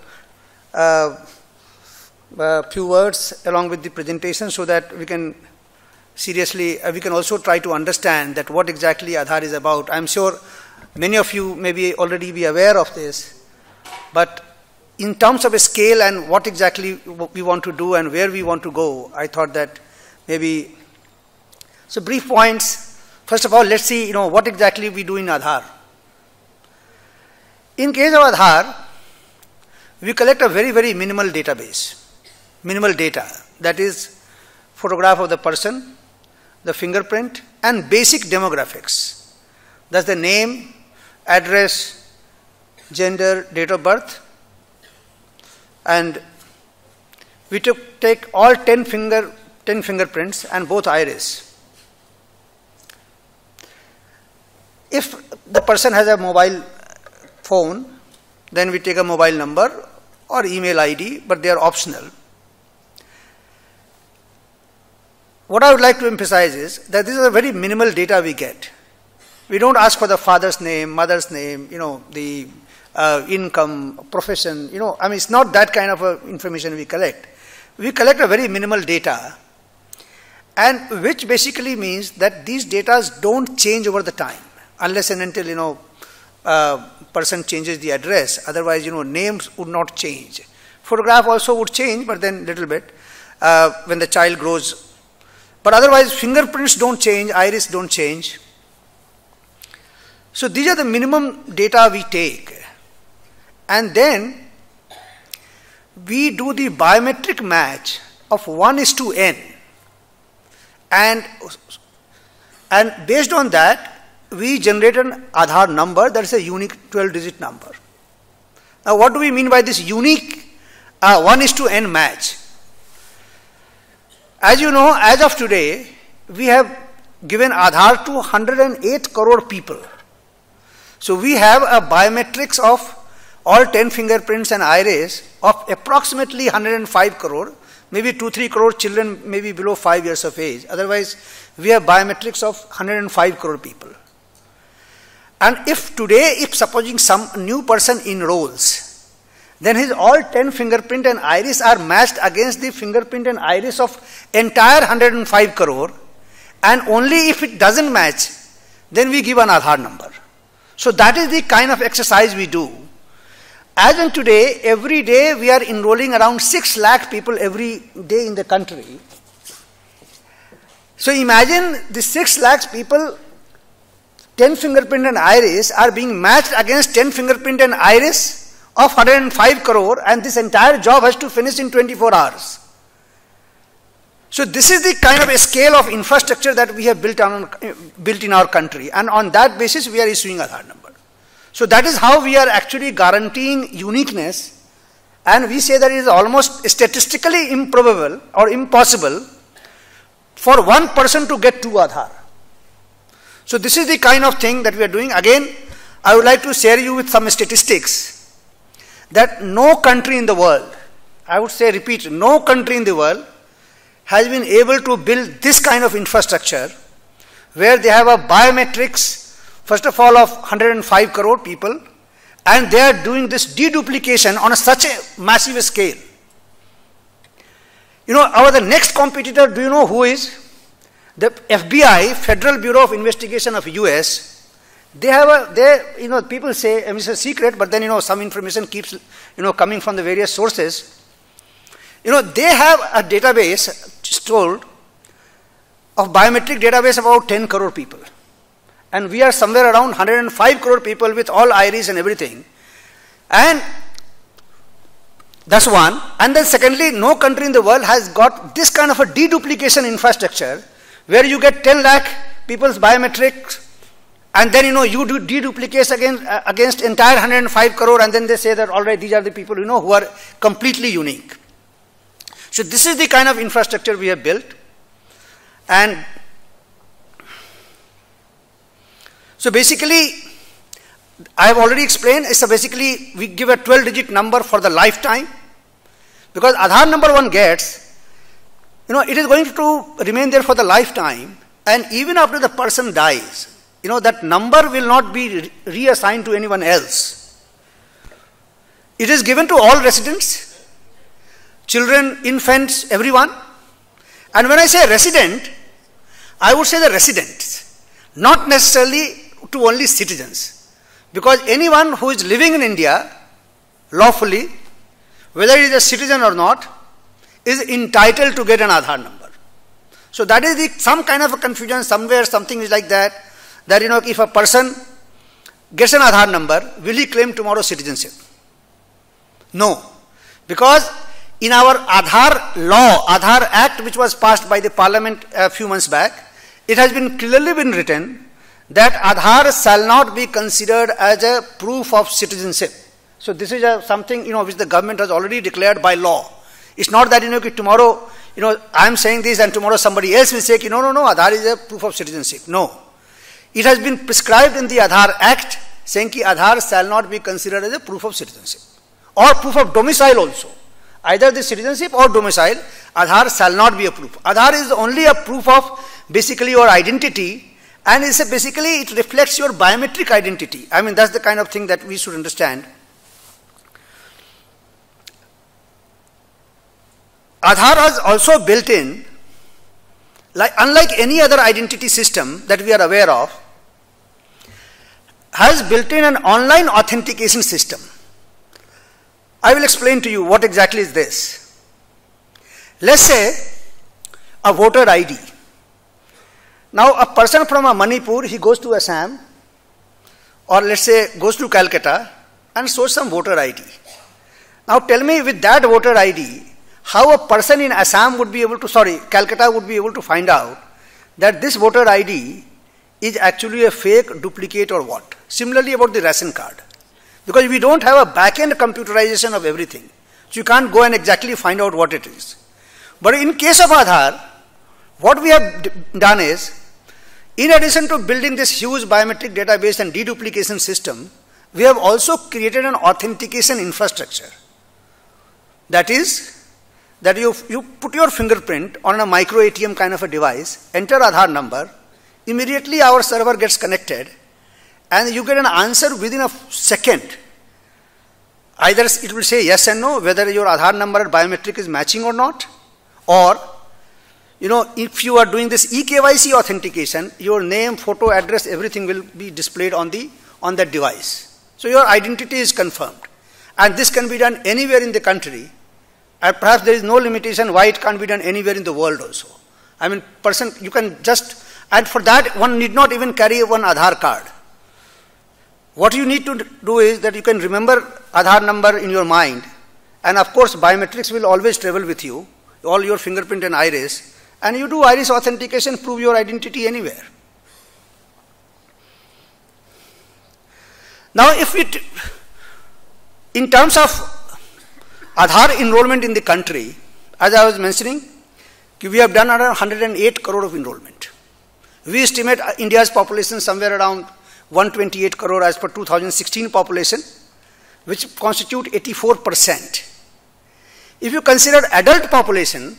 Speaker 5: few words along with the presentation so that we can seriously, we can also try to understand that what exactly Aadhaar is about. I'm sure many of you may be already be aware of this, but in terms of a scale and what exactly we want to do and where we want to go, I thought that maybe, so brief points. First of all, let's see, what exactly we do in Aadhaar. In case of Aadhaar, we collect a very, very minimal database, minimal data, that is photograph of the person, the fingerprint, and basic demographics. That's the name, address, gender, date of birth, and we take all 10 fingerprints and both iris. If the person has a mobile phone, then we take a mobile number or email ID, but they are optional. What I would like to emphasize is that this is a very minimal data we get. We don't ask for the father's name, mother's name, the income, profession, I mean, it's not that kind of information we collect. We collect a very minimal data, and which basically means that these data don't change over the time, unless and until, person changes the address. Otherwise, names would not change. Photograph also would change, but then little bit when the child grows. But otherwise, fingerprints don't change, iris don't change. So these are the minimum data we take. And then we do the biometric match of 1:n. And based on that, we generate an Aadhaar number that is a unique 12-digit number. Now, what do we mean by this unique 1:n match? As you know, as of today, we have given Aadhaar to 108 crore people. So we have a biometrics of all 10 fingerprints and iris of approximately 105 crore, maybe 2-3 crore children maybe below 5 years of age. Otherwise, we have biometrics of 105 crore people. And if today, if supposing some new person enrolls, then his all 10 fingerprint and iris are matched against the fingerprint and iris of entire 105 crore, and only if it doesn't match, then we give an Aadhaar number. So that is the kind of exercise we do. As in today, every day we are enrolling around 6 lakh people every day in the country. So imagine the 6 lakhs people, 10 fingerprint and iris are being matched against 10 fingerprint and iris of 105 crore, and this entire job has to finish in 24 hours. So this is the kind of a scale of infrastructure that we have built in our country, and on that basis we are issuing Aadhaar number. So that is how we are actually guaranteeing uniqueness And we say that it is almost statistically improbable or impossible for one person to get two Aadhaar. So this is the kind of thing that we are doing. Again, I would like to share you with some statistics that no country in the world, I would say, repeat, no country in the world has been able to build this kind of infrastructure where they have a biometrics, first of all, of 105 crore people, and they are doing this deduplication on such a massive scale. You know, the next competitor, do you know who is? The FBI, Federal Bureau of Investigation of US. They have people say, it's a secret, but then, some information keeps, coming from the various sources. They have a database told of biometric database about 10 crore people. And we are somewhere around 105 crore people with all iris and everything. And that's one. And then secondly, no country in the world has got this kind of a deduplication infrastructure where you get 10 lakh people's biometrics and then, you do deduplicate against entire 105 crore and then they say that, all right, these are the people, who are completely unique. So this is the kind of infrastructure we have built. And so basically, I have already explained, it's basically we give a 12-digit number for the lifetime because Aadhaar number one gets, it is going to remain there for the lifetime, and even after the person dies, that number will not be reassigned to anyone else. It is given to all residents, children, infants, everyone. And when I say resident, I would say the residents, not necessarily to only citizens. Because anyone who is living in India lawfully, whether he is a citizen or not, is entitled to get an Aadhaar number. So that is some kind of a confusion somewhere, something is like that if a person gets an Aadhaar number, will he claim tomorrow citizenship? No. Because in our Aadhaar law, Aadhaar Act, which was passed by the Parliament a few months back, it has been clearly been written that Aadhaar shall not be considered as a proof of citizenship. So this is something, which the government has already declared by law. It's not that, tomorrow, I am saying this and tomorrow somebody else will say, no, Aadhaar is a proof of citizenship. No. It has been prescribed in the Aadhaar Act saying that Aadhaar shall not be considered as a proof of citizenship or proof of domicile also. Either the citizenship or domicile, Aadhaar shall not be a proof. Aadhaar is only a proof of basically your identity, and basically it reflects your biometric identity. That's the kind of thing that we should understand. Aadhaar has also built in, unlike any other identity system that we are aware of, has built in an online authentication system. I will explain to you what exactly is this. Let's say a voter ID. Now a person from Manipur, he goes to Assam, or let's say goes to Calcutta and shows some voter ID. Now tell me, with that voter ID, how a person in Assam would be able to, Calcutta would be able to find out that this voter ID is actually a fake, duplicate or what? Similarly about the ration card. Because we don't have a back-end computerization of everything. So you can't go and exactly find out what it is. But in case of Aadhaar, what we have done is, in addition to building this huge biometric database and deduplication system, we have also created an authentication infrastructure. That is, that you put your fingerprint on a micro ATM kind of a device, enter Aadhaar number, immediately our server gets connected, and you get an answer within a second. Either it will say yes and no, whether your Aadhaar number biometric is matching or not, or if you are doing this eKYC authentication, your name, photo, address, everything will be displayed on that device. So your identity is confirmed. And this can be done anywhere in the country. And perhaps there is no limitation why it can't be done anywhere in the world also. You can just, and for that one need not even carry one Aadhaar card. What you need to do is that you can remember Aadhaar number in your mind, and of course biometrics will always travel with you, all your fingerprint and iris, and you do iris authentication, prove your identity anywhere. Now in terms of Aadhaar enrollment in the country, as I was mentioning, we have done around 108 crore of enrollment. We estimate India's population somewhere around 128 crore as per 2016 population, which constitute 84%. If you consider adult population,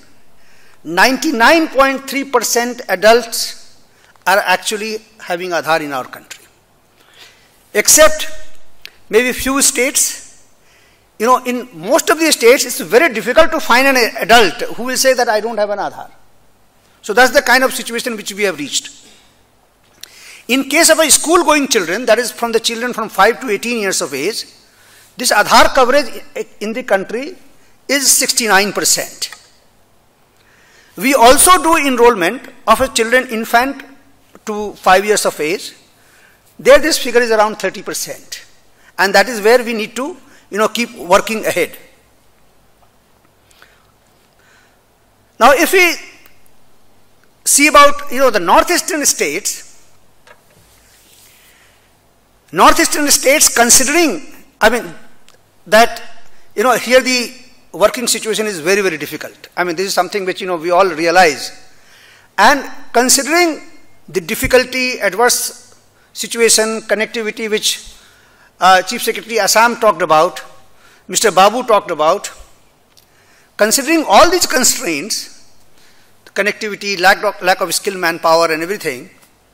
Speaker 5: 99.3% adults are actually having Aadhaar in our country. Except maybe few states. You know, in most of the states, it's very difficult to find an adult who will say that I don't have an Aadhaar. So that's the kind of situation which we have reached. In case of a school-going children, that is from the children from 5 to 18 years of age, this Aadhaar coverage in the country is 69%. We also do enrollment of a children infant to 5 years of age. There this figure is around 30%. And that is where we need to keep working ahead. Now, if we see about, the northeastern states considering, that, here the working situation is very, very difficult. This is something which, we all realize. And considering the difficulty, adverse situation, connectivity, which Chief Secretary Assam talked about, Mr. Babu talked about, considering all these constraints, connectivity, lack of skilled manpower and everything,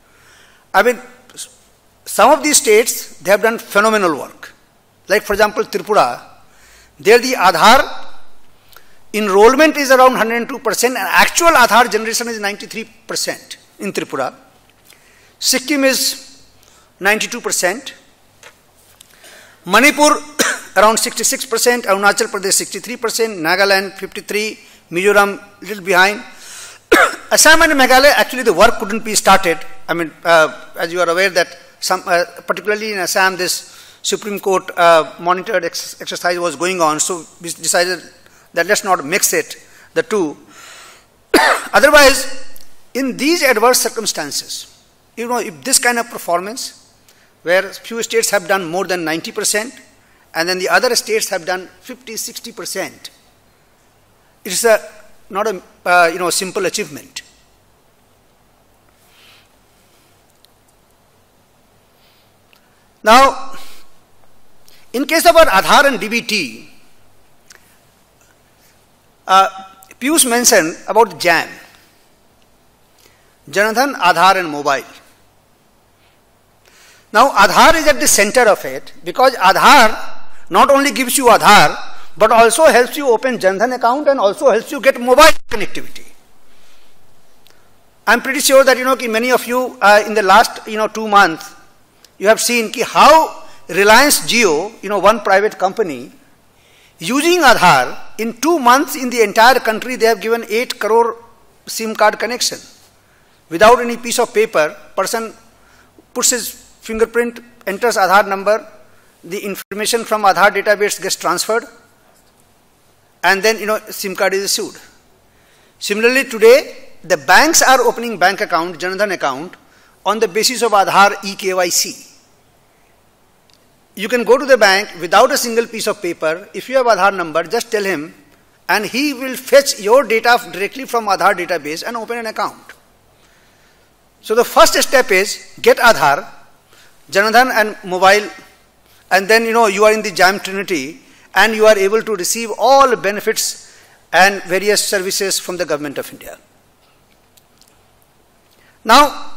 Speaker 5: some of these states, they have done phenomenal work. Like for example, Tripura, there the Aadhaar enrollment is around 102% and actual Aadhaar generation is 93% in Tripura. Sikkim is 92%. Manipur around 66%, Arunachal Pradesh 63%, Nagaland 53%, Mizoram little behind. Assam and Meghalaya, actually the work couldn't be started. As you are aware that particularly in Assam, this Supreme Court monitored exercise was going on, so we decided that let's not mix the two. Otherwise, in these adverse circumstances, if this kind of performance, where few states have done more than 90%, and then the other states have done 50-60%. It is not a simple achievement. Now, in case of our Aadhaar and DBT, Piyush mentioned about JAM, Jan Dhan, Aadhaar and mobile. Now, Aadhaar is at the center of it because Aadhaar not only gives you Aadhaar, but also helps you open Jan Dhan account and also helps you get mobile connectivity. I am pretty sure that many of you in the last 2 months, you have seen how Reliance Jio, one private company, using Aadhaar, in 2 months in the entire country, they have given 8 crore SIM card connection. Without any piece of paper, person puts his fingerprint, enters Aadhaar number, the information from Aadhaar database gets transferred, and then SIM card is issued. Similarly, today the banks are opening bank account, Jan Dhan account, on the basis of Aadhaar eKYC. You can go to the bank without a single piece of paper. If you have Aadhaar number, just tell him, and he will fetch your data directly from Aadhaar database and open an account. So the first step is get Aadhaar, Jan Dhan and mobile, and then you are in the JAM Trinity and you are able to receive all benefits and various services from the government of India. Now,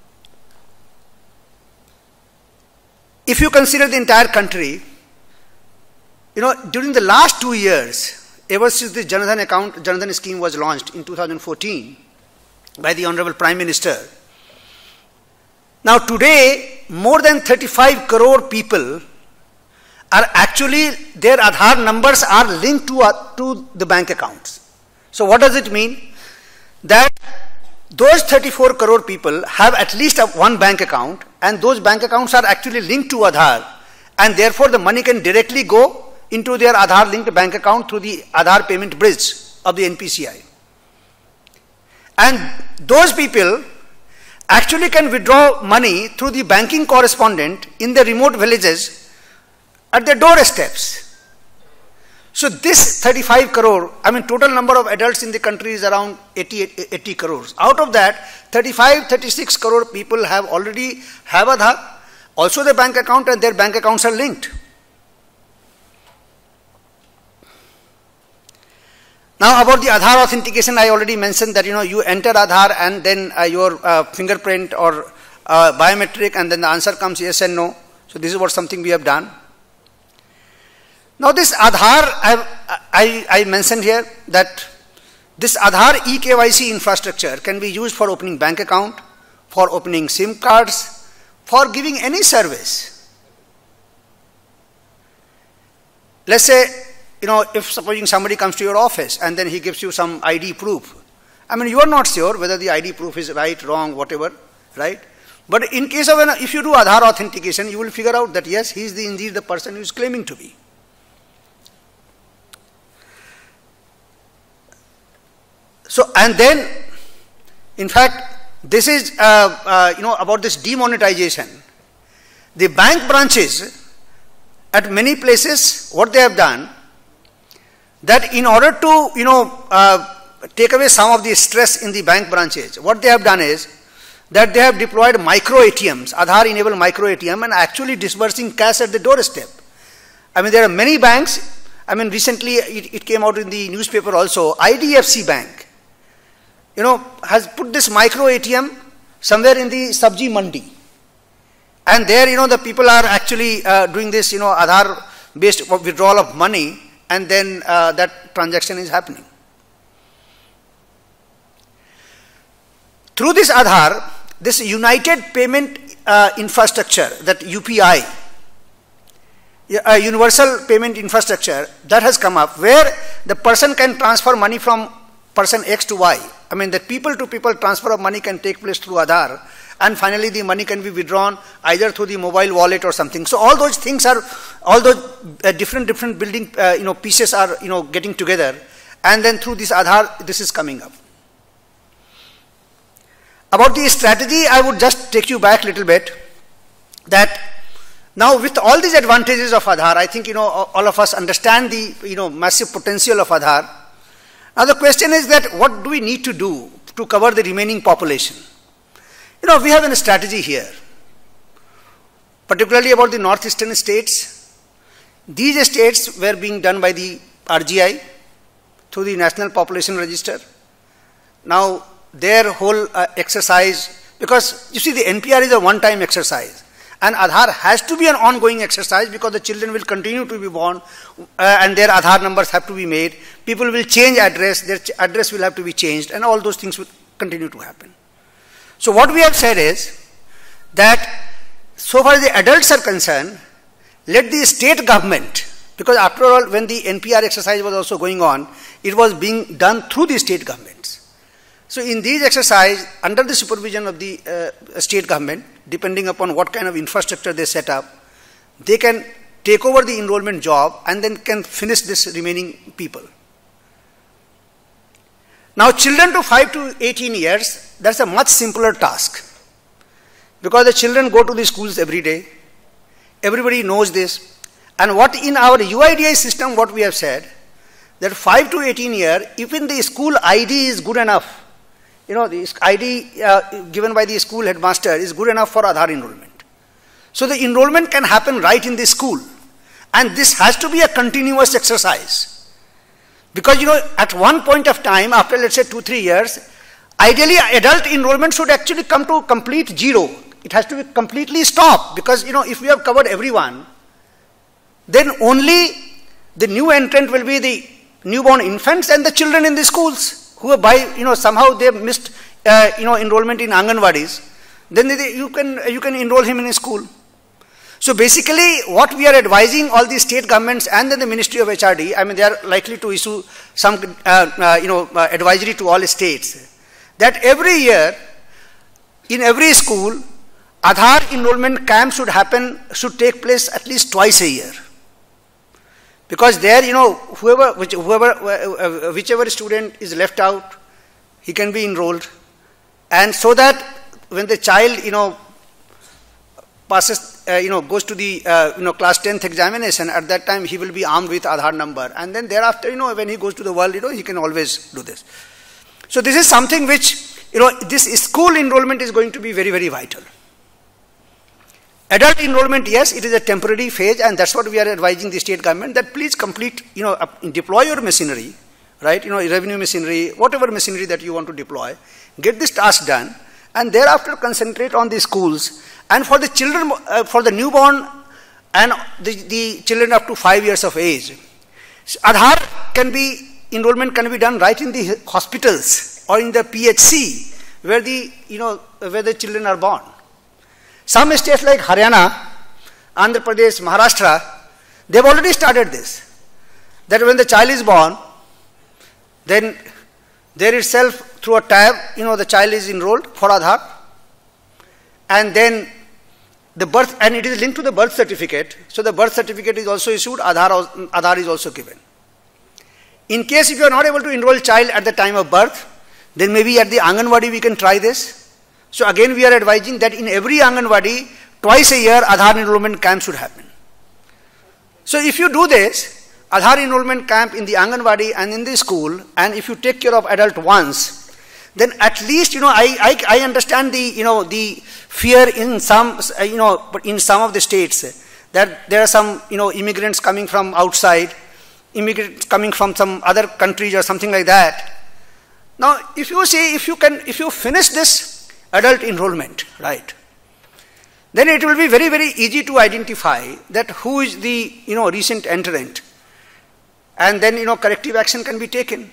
Speaker 5: if you consider the entire country, during the last 2 years, ever since the Jan Dhan account, Jan Dhan scheme was launched in 2014 by the Honorable Prime Minister. Now today, more than 35 crore people are actually, their Aadhaar numbers are linked to the bank accounts. So what does it mean? That those 34 crore people have at least one bank account, and those bank accounts are actually linked to Aadhaar, and therefore the money can directly go into their Aadhaar linked bank account through the Aadhaar payment bridge of the NPCI. And those people actually can withdraw money through the banking correspondent in the remote villages at their doorsteps. So this 35 crore, I mean total number of adults in the country is around 80 crores. Out of that, 36 crore people already have Aadhaar, also their bank account, and their bank accounts are linked. Now about the Aadhaar authentication, I already mentioned that you enter Aadhaar and then your fingerprint or biometric, and then the answer comes yes and no. So this is what something we have done. Now this Aadhaar, I mentioned here that this Aadhaar eKYC infrastructure can be used for opening bank account, for opening SIM cards, for giving any service. Let's say, if supposing somebody comes to your office and then he gives you some ID proof. I mean, you are not sure whether the ID proof is right, wrong, whatever, right? But in case of if you do Aadhaar authentication, you will figure out that yes, he is indeed the person who is claiming to be. So, and then, in fact, this is, about this demonetization. The bank branches, at many places, what they have done, that in order to, take away some of the stress in the bank branches, what they have done is, that they have deployed micro ATMs, Aadhaar-enabled micro ATM, and actually disbursing cash at the doorstep. I mean, there are many banks, I mean, recently it came out in the newspaper also, IDFC Bank, has put this micro ATM somewhere in the Sabji Mandi. And there, the people are actually doing this, Aadhaar-based withdrawal of money, and then that transaction is happening. Through this Aadhaar, this United Payment Infrastructure, that UPI, Universal Payment Infrastructure, that has come up, where the person can transfer money from person X to Y. I mean, the people-to-people transfer of money can take place through Aadhaar, and finally the money can be withdrawn either through the mobile wallet or something. So all those things are, all those different building, pieces are, getting together, and then through this Aadhaar, this is coming up. About the strategy, I would just take you back a little bit, that now with all these advantages of Aadhaar, I think, all of us understand the, massive potential of Aadhaar. Now the question is that what do we need to do to cover the remaining population? We have a strategy here, particularly about the northeastern states. These states were being done by the RGI through the National Population Register. Now their whole exercise, because you see the NPR is a one-time exercise, and Aadhaar has to be an ongoing exercise because the children will continue to be born and their Aadhaar numbers have to be made. People will change address, their address will have to be changed, and all those things will continue to happen. So what we have said is that so far as the adults are concerned, let the state government, because after all when the NPR exercise was also going on, it was being done through the state governments. So in these exercises, under the supervision of the state government, depending upon what kind of infrastructure they set up, they can take over the enrollment job and then can finish this remaining people. Now children to 5 to 18 years, that's a much simpler task. Because the children go to the schools every day. Everybody knows this. And what in our UIDI system, what we have said, that 5 to 18 year, even the school ID is good enough. The ID given by the school headmaster is good enough for Aadhaar enrollment. So the enrollment can happen right in the school. And this has to be a continuous exercise. Because, at one point of time, after let's say 2-3 years, ideally adult enrollment should actually come to complete zero. It has to be completely stopped. Because, if we have covered everyone, then only the new entrant will be the newborn infants and the children in the schools, who by, somehow they missed, enrollment in Anganwadis, then you can enroll him in a school. So basically, what we are advising all the state governments and then the Ministry of HRD, I mean, they are likely to issue some, advisory to all states, that every year, in every school, Aadhaar enrollment camp should take place at least twice a year. Because there, whichever student is left out, he can be enrolled. And so that when the child, passes goes to the class 10th examination, at that time he will be armed with Aadhaar number, and then thereafter, when he goes to the world, he can always do this. So this is something which, this school enrollment is going to be very, very vital. Adult enrollment, yes, it is a temporary phase, and that's what we are advising the state government, that please complete, deploy your machinery, right, revenue machinery, whatever machinery that you want to deploy, get this task done, and thereafter concentrate on the schools. And for the children, for the newborn and the children up to 5 years of age, Aadhaar enrollment can be done right in the hospitals or in the PHC where the children are born. Some states like Haryana, Andhra Pradesh, Maharashtra, they've already started this. That when the child is born, then there itself through a tab, the child is enrolled for Aadhaar, and then the birth, and it is linked to the birth certificate. So the birth certificate is also issued, Aadhaar is also given. In case if you are not able to enroll child at the time of birth, then maybe at the Anganwadi we can try this. So again we are advising that in every Anganwadi, twice a year Aadhaar enrollment camp should happen. So if you do this, Aadhaar enrollment camp in the Anganwadi and in the school, and if you take care of adult once, then at least, I understand the fear in some, in some of the states that there are some, immigrants coming from outside, immigrants coming from some other countries or something like that. Now, if you say, if you finish this adult enrollment, right, then it will be very, very easy to identify that who is the, recent entrant, and then, corrective action can be taken.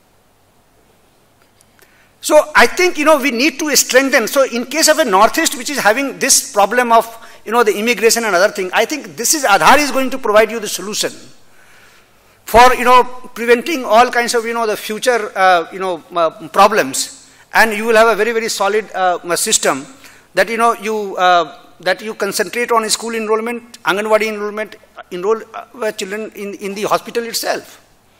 Speaker 5: So I think, we need to strengthen. So in case of a Northeast which is having this problem of, the immigration and other thing, I think this is, Aadhaar is going to provide you the solution for, preventing all kinds of, the future, problems. And you will have a very, very solid system that, that you concentrate on school enrollment, Anganwadi enrollment, enroll children in the hospital itself.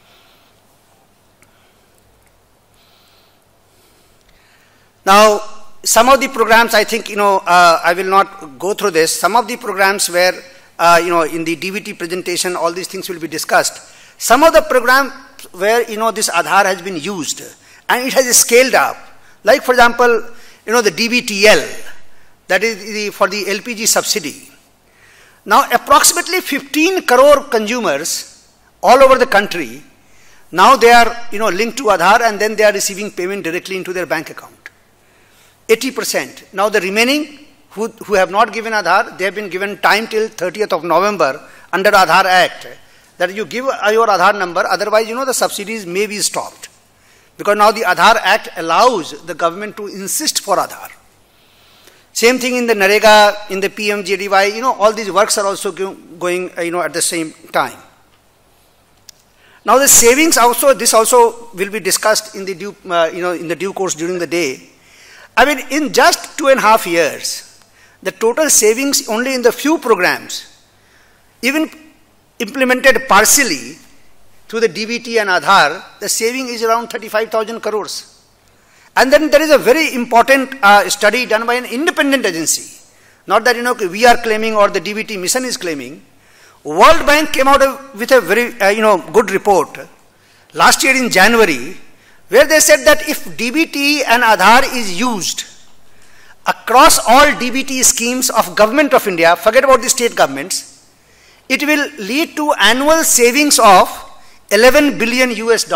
Speaker 5: Now, some of the programs, I think, I will not go through this. Some of the programs where, in the DVT presentation, all these things will be discussed. Some of the programs where, this Aadhaar has been used and it has scaled up. Like, for example, the DBTL, that is for the LPG subsidy. Now, approximately 15 crore consumers all over the country, now they are, linked to Aadhaar, and then they are receiving payment directly into their bank account. 80%. Now the remaining who have not given Aadhaar, they have been given time till 30th of November under Aadhaar Act, that you give your Aadhaar number, otherwise the subsidies may be stopped. Because now the Aadhaar Act allows the government to insist for Aadhaar. Same thing in the NREGA, in the PMJDY, all these works are also going, at the same time. Now the savings also, this also will be discussed in the due, in the due course during the day. I mean, in just 2.5 years, the total savings only in the few programs, even implemented partially through the DBT and Aadhaar, the saving is around 35,000 crores. And then there is a very important study done by an independent agency. Not that, we are claiming or the DBT mission is claiming. World Bank came out with a very, good report last year in January, where they said that if DBT and Aadhaar is used across all DBT schemes of Government of India, forget about the state governments, it will lead to annual savings of $11 billion US.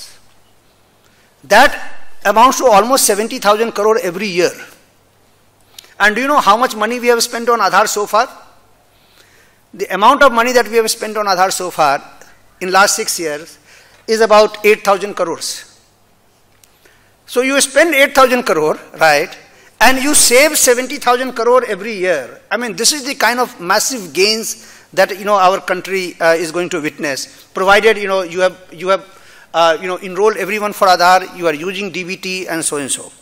Speaker 5: That amounts to almost 70,000 crore every year. And do you know how much money we have spent on Aadhaar so far? The amount of money that we have spent on Aadhaar so far in last 6 years is about 8,000 crores. So you spend 8,000 crore, right, and you save 70,000 crore every year. I mean, this is the kind of massive gains that, our country is going to witness, provided, you have enrolled everyone for Aadhaar, you are using DBT and so and so.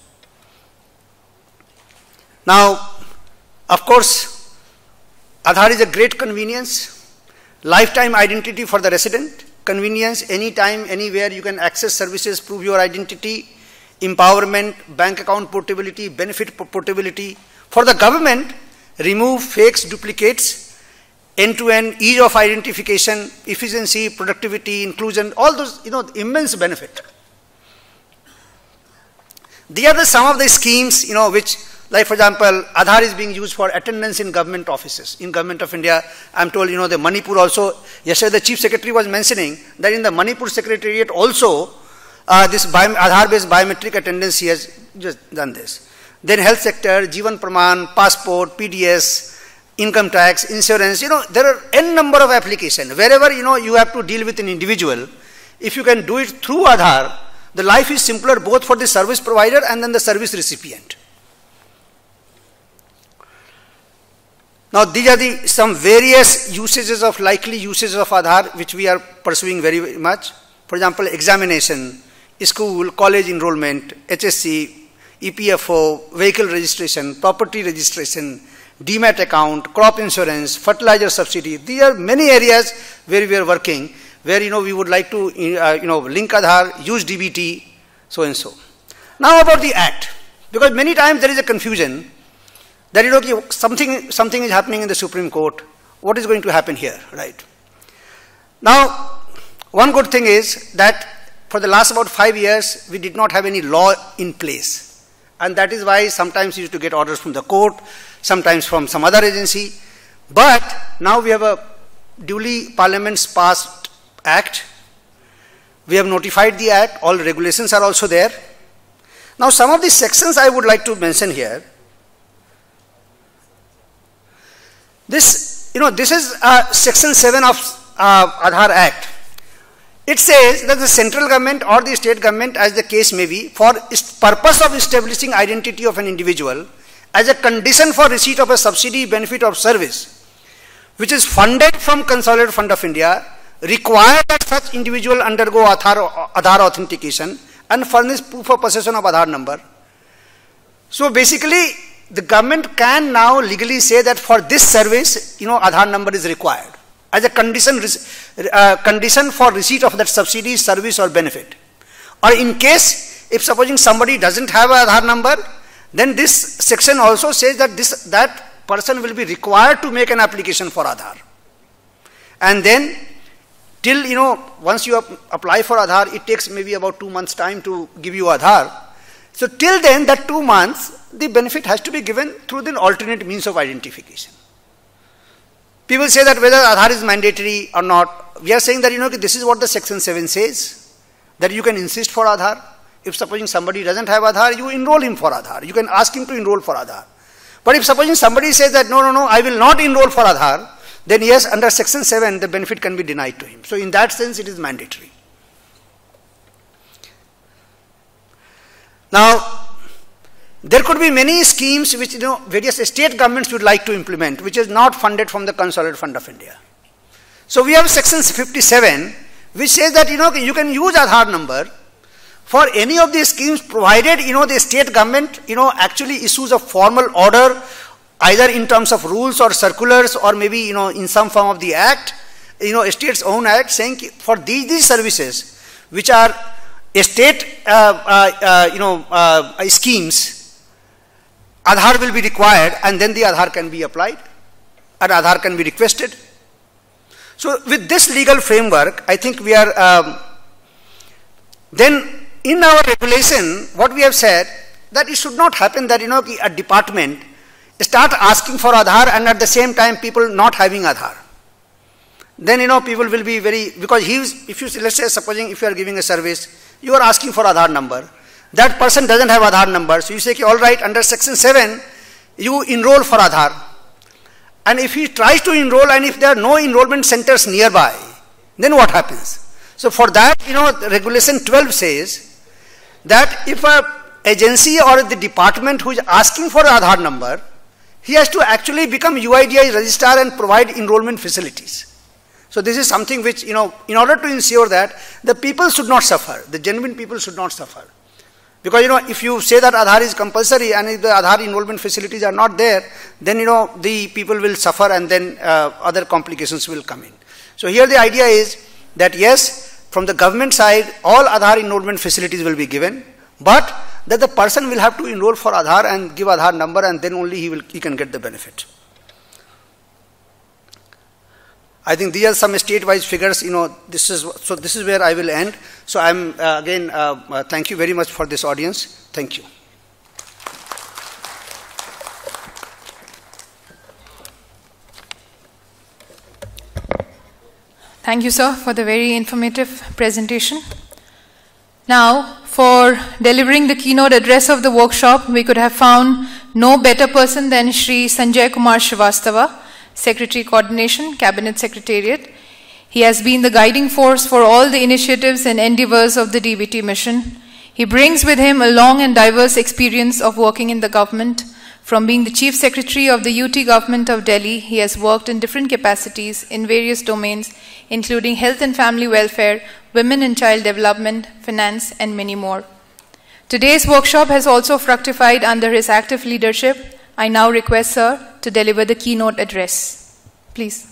Speaker 5: Now, of course, Aadhaar is a great convenience, lifetime identity for the resident, convenience, anytime, anywhere you can access services, prove your identity, empowerment, bank account portability, benefit portability. For the government, remove fakes, duplicates, end-to-end, ease of identification, efficiency, productivity, inclusion, all those, immense benefit. These are some of the schemes, which, like for example, Aadhaar is being used for attendance in government offices. In Government of India, I'm told, the Manipur also, yesterday the Chief Secretary was mentioning that in the Manipur Secretariat also, this Aadhaar-based biometric attendance, he has just done this. Then health sector, Jeevan Praman, passport, PDS, income tax, insurance, there are n number of applications. Wherever, you have to deal with an individual, if you can do it through Aadhaar, the life is simpler both for the service provider and then the service recipient. Now, these are some various usages of likely usages of Aadhaar which we are pursuing very, very much. For example, examination, school, college enrollment, HSC, EPFO, vehicle registration, property registration, DMAT account, crop insurance, fertilizer subsidy. These are many areas where we are working, where we would like to link Aadhaar, use DBT, so and so. Now about the Act, because many times there is a confusion that something is happening in the Supreme Court. What is going to happen here, right? Now, one good thing is that for the last about 5 years, we did not have any law in place. And that is why sometimes you used to get orders from the court, sometimes from some other agency. But now we have a duly Parliament's passed Act. We have notified the Act. All regulations are also there. Now, some of the sections I would like to mention here. This is Section 7 of Aadhaar Act. It says that the central government or the state government, as the case may be, for purpose of establishing identity of an individual as a condition for receipt of a subsidy, benefit or service, which is funded from Consolidated Fund of India, require that such individual undergo Aadhaar authentication and furnish proof of possession of Aadhaar number. So basically, the government can now legally say that for this service, Aadhaar number is required as a condition for receipt of that subsidy, service or benefit. Or in case, if supposing somebody doesn't have an Aadhaar number, then this section also says that that person will be required to make an application for Aadhaar. And then, till, once you apply for Aadhaar, it takes maybe about 2 months time to give you Aadhaar. So till then, that 2 months, the benefit has to be given through the alternate means of identification. People say that whether Aadhaar is mandatory or not. We are saying that, this is what the Section 7 says, that you can insist for Aadhaar. If supposing somebody doesn't have Aadhaar, you enroll him for Aadhaar. You can ask him to enroll for Aadhaar. But if supposing somebody says that, no, I will not enroll for Aadhaar, then yes, under Section 7, the benefit can be denied to him. So in that sense, it is mandatory. Now, there could be many schemes which various state governments would like to implement, which is not funded from the Consolidated Fund of India. So we have Section 57, which says that you can use Aadhaar number for any of these schemes, provided the state government actually issues a formal order, either in terms of rules or circulars, or maybe in some form of the act, a state's own act, saying for these services which are state schemes, Aadhaar will be required, and then the Aadhaar can be applied, and Aadhaar can be requested. So with this legal framework, I think we are, then in our regulation, what we have said, that it should not happen that, a department start asking for Aadhaar and at the same time people not having Aadhaar. Then, people will be very, because let's say, supposing if you are giving a service, you are asking for Aadhaar number. That person doesn't have Aadhaar number. So you say, all right, under Section 7, you enroll for Aadhaar. And if he tries to enroll and if there are no enrollment centers nearby, then what happens? So for that, Regulation 12 says that if an agency or the department who is asking for Aadhaar number, he has to actually become UIDAI registrar and provide enrollment facilities. So this is something which, in order to ensure that the people should not suffer, the genuine people should not suffer. Because, if you say that Aadhaar is compulsory and if the Aadhaar enrollment facilities are not there, then, the people will suffer and then other complications will come in. So here the idea is that yes, from the government side, all Aadhaar enrollment facilities will be given, but that the person will have to enroll for Aadhaar and give Aadhaar number, and then only he can get the benefit. I think these are some state-wise figures. This is where I will end. So I'm again thank you very much for this audience. Thank you.
Speaker 1: Thank you, sir, for the very informative presentation. Now, for delivering the keynote address of the workshop, we could have found no better person than Shri Sanjay Kumar Srivastava, Secretary Coordination, Cabinet Secretariat. He has been the guiding force for all the initiatives and endeavors of the DBT mission. He brings with him a long and diverse experience of working in the government. From being the Chief Secretary of the UT Government of Delhi, he has worked in different capacities in various domains, including health and family welfare, women and child development, finance, and many more. Today's workshop has also fructified under his active leadership. I now request Sir to deliver the keynote address. Please.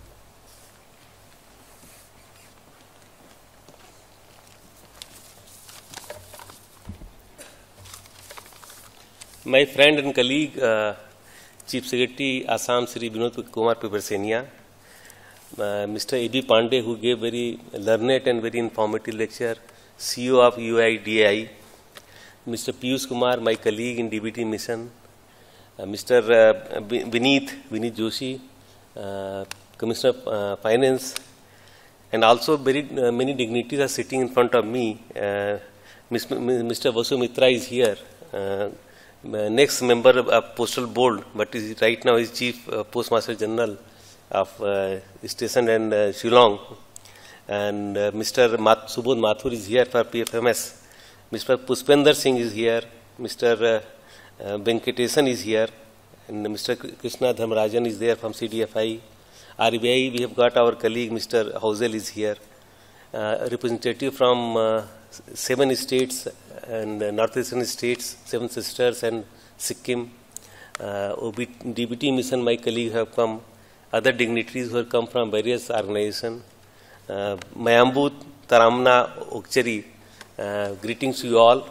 Speaker 6: My friend and colleague, Chief Secretary Assam Sri Vinod Kumar Piparsenia, Mr. A.B. Pandey, who gave very learned and very informative lecture, CEO of UIDAI, Mr. Piyush Kumar, my colleague in DBT mission, Mr. Vinit Joshi, Commissioner of Finance, and also very many dignitaries are sitting in front of me. Mr. Vasu Mitra is here. Next member of Postal Board, but is right now is Chief Postmaster General of Station and Shillong. And Mr. Subodh Mathur is here for PFMS. Mr. Puspender Singh is here. Mr. Venkatesan is here. And Mr. Krishna Dharmarajan is there from CDFI. RBI, we have got our colleague Mr. Hausel is here. Representative from 7 states and northeastern states, 7 sisters and Sikkim. DBT mission, my colleague have come. Other dignitaries who have come from various organizations. Mayambut Taramna Okcheri, greetings to you all.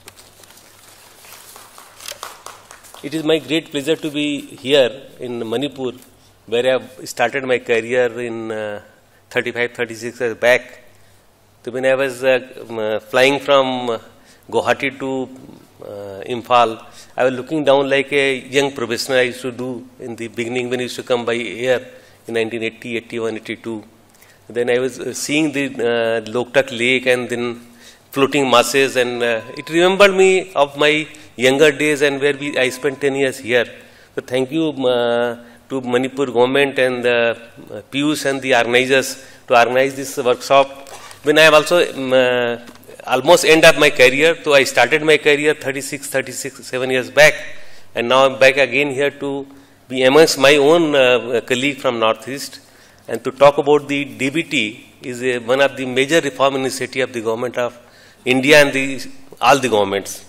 Speaker 6: It is my great pleasure to be here in Manipur, where I have started my career in 35-36 years back. So when I was flying from Guwahati to Imphal, I was looking down like a young professional I used to do in the beginning when I used to come by air in 1980, 81, 82. Then I was seeing the Loktak Lake and then floating masses, and it remembered me of my younger days and where I spent 10 years here. So thank you to Manipur government and Piyush and the organizers to organize this workshop. When I have also almost end up my career, so I started my career 7 years back, and now I'm back again here to be amongst my own colleague from Northeast, and to talk about the DBT is one of the major reform initiative of the government of India and all the governments.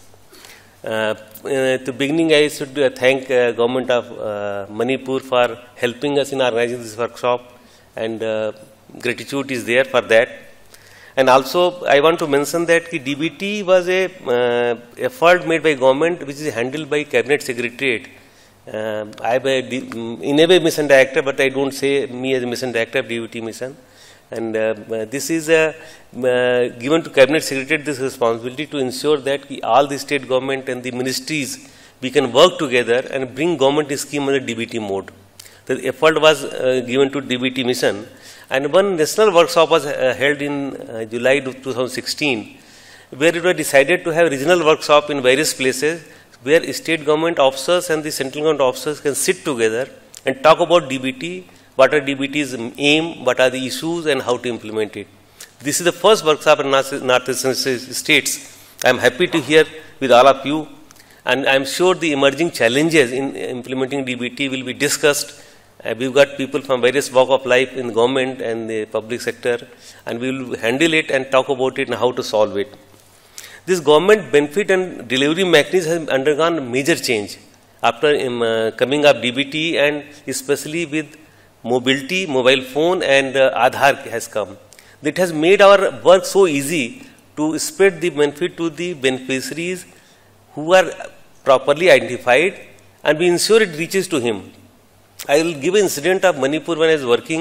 Speaker 6: At the beginning, I should thank government of Manipur for helping us in organizing this workshop, and gratitude is there for that. And also, I want to mention that DBT was a effort made by government which is handled by Cabinet Secretariat. I am in a way mission director, but I don't say me as a mission director of DBT mission. And this is given to Cabinet Secretariat this responsibility to ensure that all the state government and the ministries, we can work together and bring government scheme under DBT mode. The effort was given to DBT mission. And one national workshop was held in July 2016, where it was decided to have regional workshop in various places where state government officers and the central government officers can sit together and talk about DBT, what are DBT's aim, what are the issues and how to implement it. This is the first workshop in northeastern states. I am happy to hear with all of you, and I am sure the emerging challenges in implementing DBT will be discussed. We've got people from various walks of life in government and the public sector, and we will handle it and talk about it and how to solve it. This government benefit and delivery mechanism has undergone major change after coming up DBT, and especially with mobility, mobile phone and Aadhaar has come. It has made our work so easy to spread the benefit to the beneficiaries who are properly identified, and we ensure it reaches to him. I will give an incident of Manipur when I was working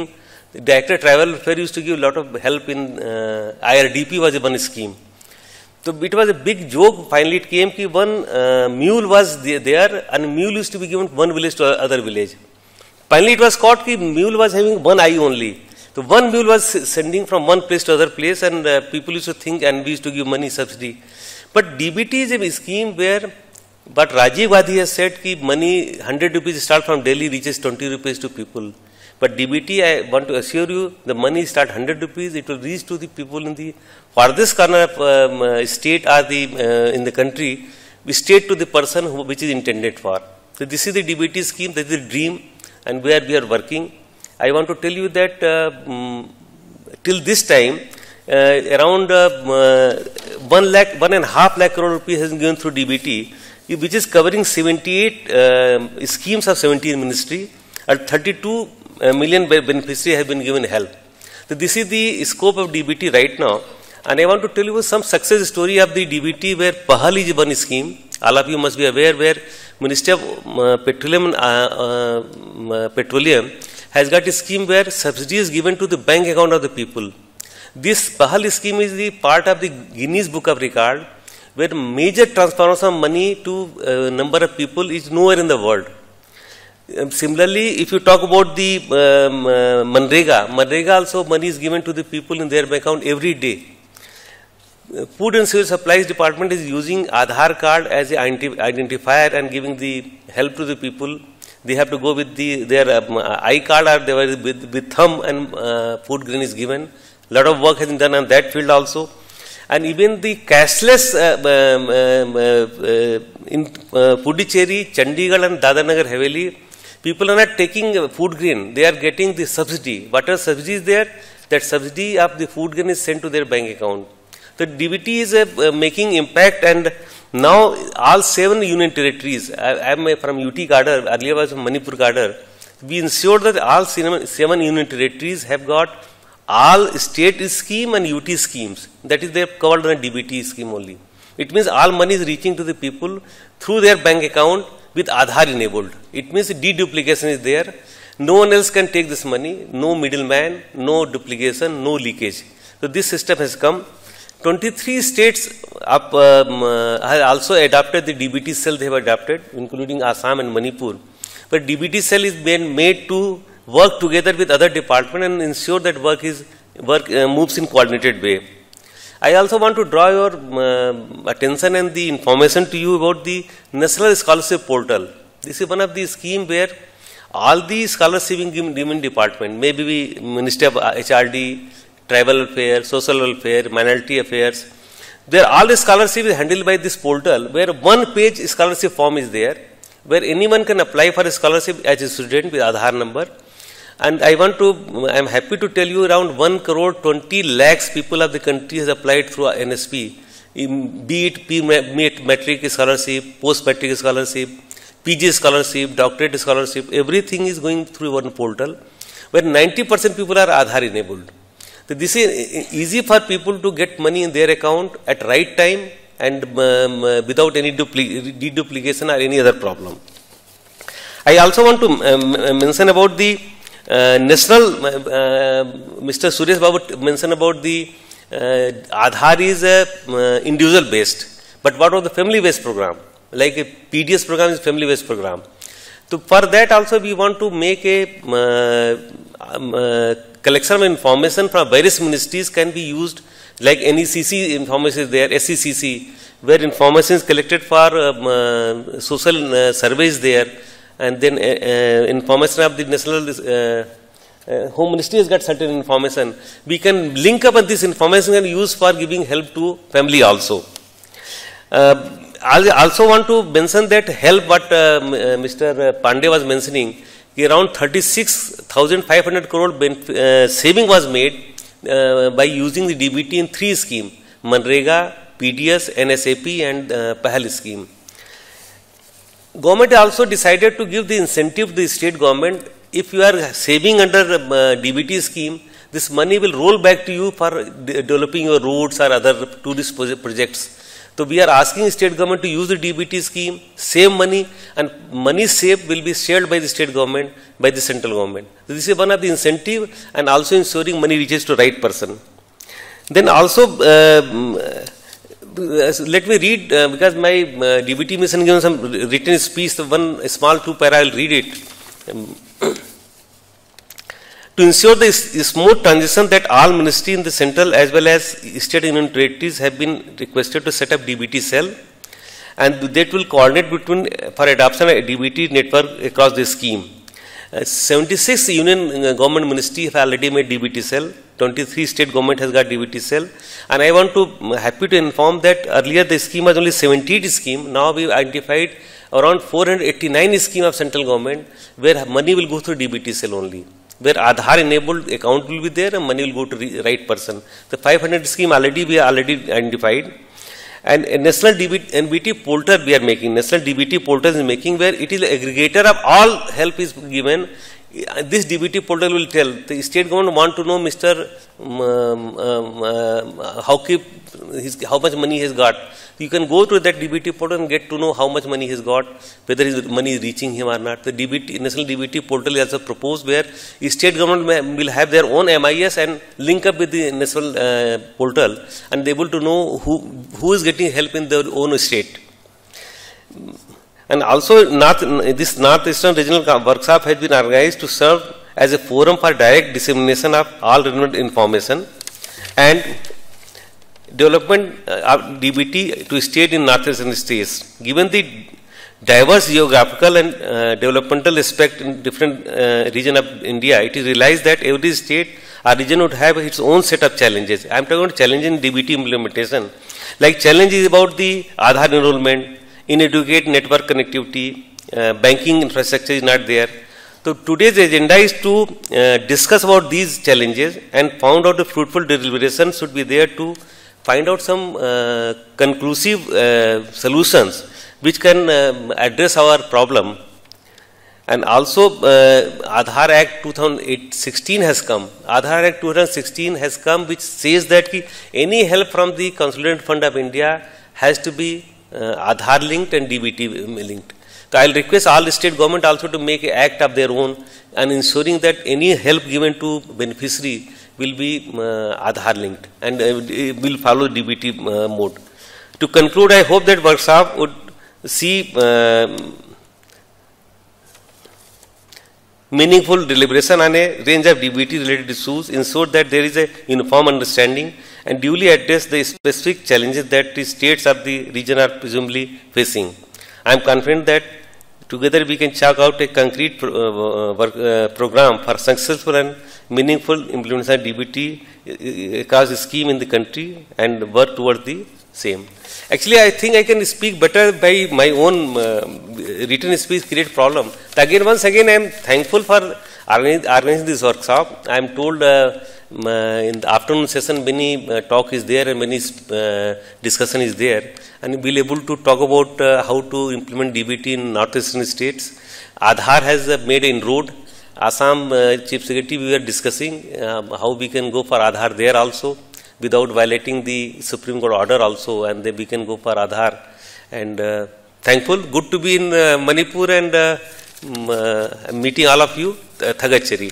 Speaker 6: The Director Travel Welfare used to give a lot of help in IRDP was one scheme. So it was a big joke. Finally, it came that one mule was there, and mule used to be given one village to other village. Finally, it was caught that mule was having one eye only. So one mule was sending from one place to other place, and people used to think, and we used to give money subsidy. But DBT is a scheme where, but Rajiv Gandhi has said that money 100 rupees start from Delhi reaches 20 rupees to people. But DBT, I want to assure you, the money start 100 rupees, it will reach to the people in the farthest corner of state or in the country, straight to the person which is intended for. So this is the DBT scheme, this is the dream, and where we are working. I want to tell you that till this time, around 1.5 lakh crore rupees has been given through DBT, which is covering 78 schemes of 17 ministry, and 32 million beneficiaries have been given help. So this is the scope of DBT right now, and I want to tell you some success story of the DBT where Pahal is one scheme. All of you must be aware where Ministry of Petroleum has got a scheme where subsidy is given to the bank account of the people. This Pahal scheme is the part of the Guinness Book of Record where major transfer of money to a number of people is nowhere in the world. Similarly, if you talk about the Manrega also money is given to the people in their bank account every day. Food and Civil Supplies Department is using Aadhaar card as an identifier and giving the help to the people. They have to go with their eye card or they were with thumb, and food grain is given. A lot of work has been done on that field also. And even the cashless in Puducherry, Chandigarh and Dadanagar Haveli, people are not taking food grain, they are getting the subsidy. Whatever subsidy is there, that subsidy of the food grain is sent to their bank account. The DBT is making impact, and now all 7 union territories, I am from UT cadre, earlier was from Manipur cadre, we ensured that all 7 union territories have got all state scheme and UT schemes. That is, they are covered on a DBT scheme only. It means all money is reaching to the people through their bank account with Aadhaar enabled. It means deduplication is there. No one else can take this money, no middleman, no duplication, no leakage. So this system has come. 23 states have also adopted the DBT cell they have adopted, including Assam and Manipur. But DBT cell is being made to work together with other departments and ensure that work moves in coordinated way. I also want to draw your attention and the information to you about the National Scholarship Portal. This is one of the schemes where all the scholarship given department, maybe Ministry of HRD, Tribal Welfare, Social Welfare, Minority Affairs, all the scholarship is handled by this portal where one page scholarship form is there, where anyone can apply for a scholarship as a student with Aadhaar number. And I am happy to tell you around 1 crore 20 lakhs people of the country has applied through NSP, be it pre-matric scholarship, post-matric scholarship, PG scholarship, doctorate scholarship, everything is going through one portal where 90% people are Aadhaar enabled. So this is easy for people to get money in their account at right time and without any deduplication or any other problem. I also want to mention about the national, Mr. Suresh Babu mentioned about the Aadhaar is individual based, but what about the family based program? Like a PDS program is family based program. So for that also we want to make a collection of information from various ministries can be used, like NECC information is there, SECC, where information is collected for social surveys there, and then information of the National Home Ministry has got certain information. We can link up on this information and use for giving help to family also. I also want to mention that help what Mr. Pandey was mentioning, around 36,500 crore saving was made by using the DBT in 3 schemes, Manrega, PDS, NSAP and Pahal scheme. Government also decided to give the incentive to the state government. If you are saving under DBT scheme, this money will roll back to you for developing your roads or other tourist projects. So we are asking state government to use the DBT scheme, save money, and money saved will be shared by the state government, by the central government. So this is one of the incentive, and also ensuring money reaches to right person. Then also, let me read, because my DBT mission given some written speech, so one small 2-para, I will read it. To ensure the smooth transition that all ministries in the central as well as state union territories have been requested to set up DBT cell, and that will coordinate between for adoption of DBT network across the scheme. 76 union government ministry have already made DBT cell, 23 state government has got DBT cell, and I want to happy to inform that earlier the scheme was only 78 scheme, now we identified around 489 scheme of central government where money will go through DBT cell only, where Aadhaar enabled account will be there and money will go to the right person. The 500 scheme we are already identified. And a national NBT portal we are making, national DBT portal is making, where it is the aggregator of all help is given. This DBT portal will tell the state government want to know Mr. How much money he has got. You can go to that DBT portal and get to know how much money he has got, whether his money is reaching him or not. The national DBT portal is also proposed, where state government will have their own MIS and link up with the national portal, and they able to know who is getting help in their own state. And also, this Northeastern Regional Workshop has been organized to serve as a forum for direct dissemination of all relevant information and development of DBT to state in Northeastern states. Given the diverse geographical and developmental aspect in different region of India, it is realized that every state or region would have its own set of challenges. I am talking about challenge in DBT implementation. Like challenge is about the Aadhaar enrollment, inadequate network connectivity, banking infrastructure is not there. So today's agenda is to discuss about these challenges and found out the fruitful deliberation should be there to find out some conclusive solutions which can address our problem. And also Aadhaar Act 2016 has come. Aadhaar Act 2016 has come, which says that any help from the Consolidated Fund of India has to be Aadhaar linked and DBT linked. So I will request all the state government also to make an act of their own and ensuring that any help given to beneficiary will be Aadhaar linked and will follow DBT mode. To conclude, I hope that workshop would see meaningful deliberation on a range of DBT related issues, ensure that there is a uniform understanding and duly address the specific challenges that the states of the region are presumably facing. I am confident that together we can chalk out a concrete program for successful and meaningful implementation of DBT across the scheme in the country and work towards the same. Actually, I think I can speak better by my own written speech create problem. So again, once again, I am thankful for organizing this workshop. I am told in the afternoon session many talk is there and many discussion is there, and we will able to talk about how to implement DBT in northeastern states. Aadhaar has made an inroad. Assam Chief Secretary, we were discussing how we can go for Aadhaar there also without violating the Supreme Court order also, and then we can go for Aadhaar. And thankful, good to be in Manipur and meeting all of you. Thagachari.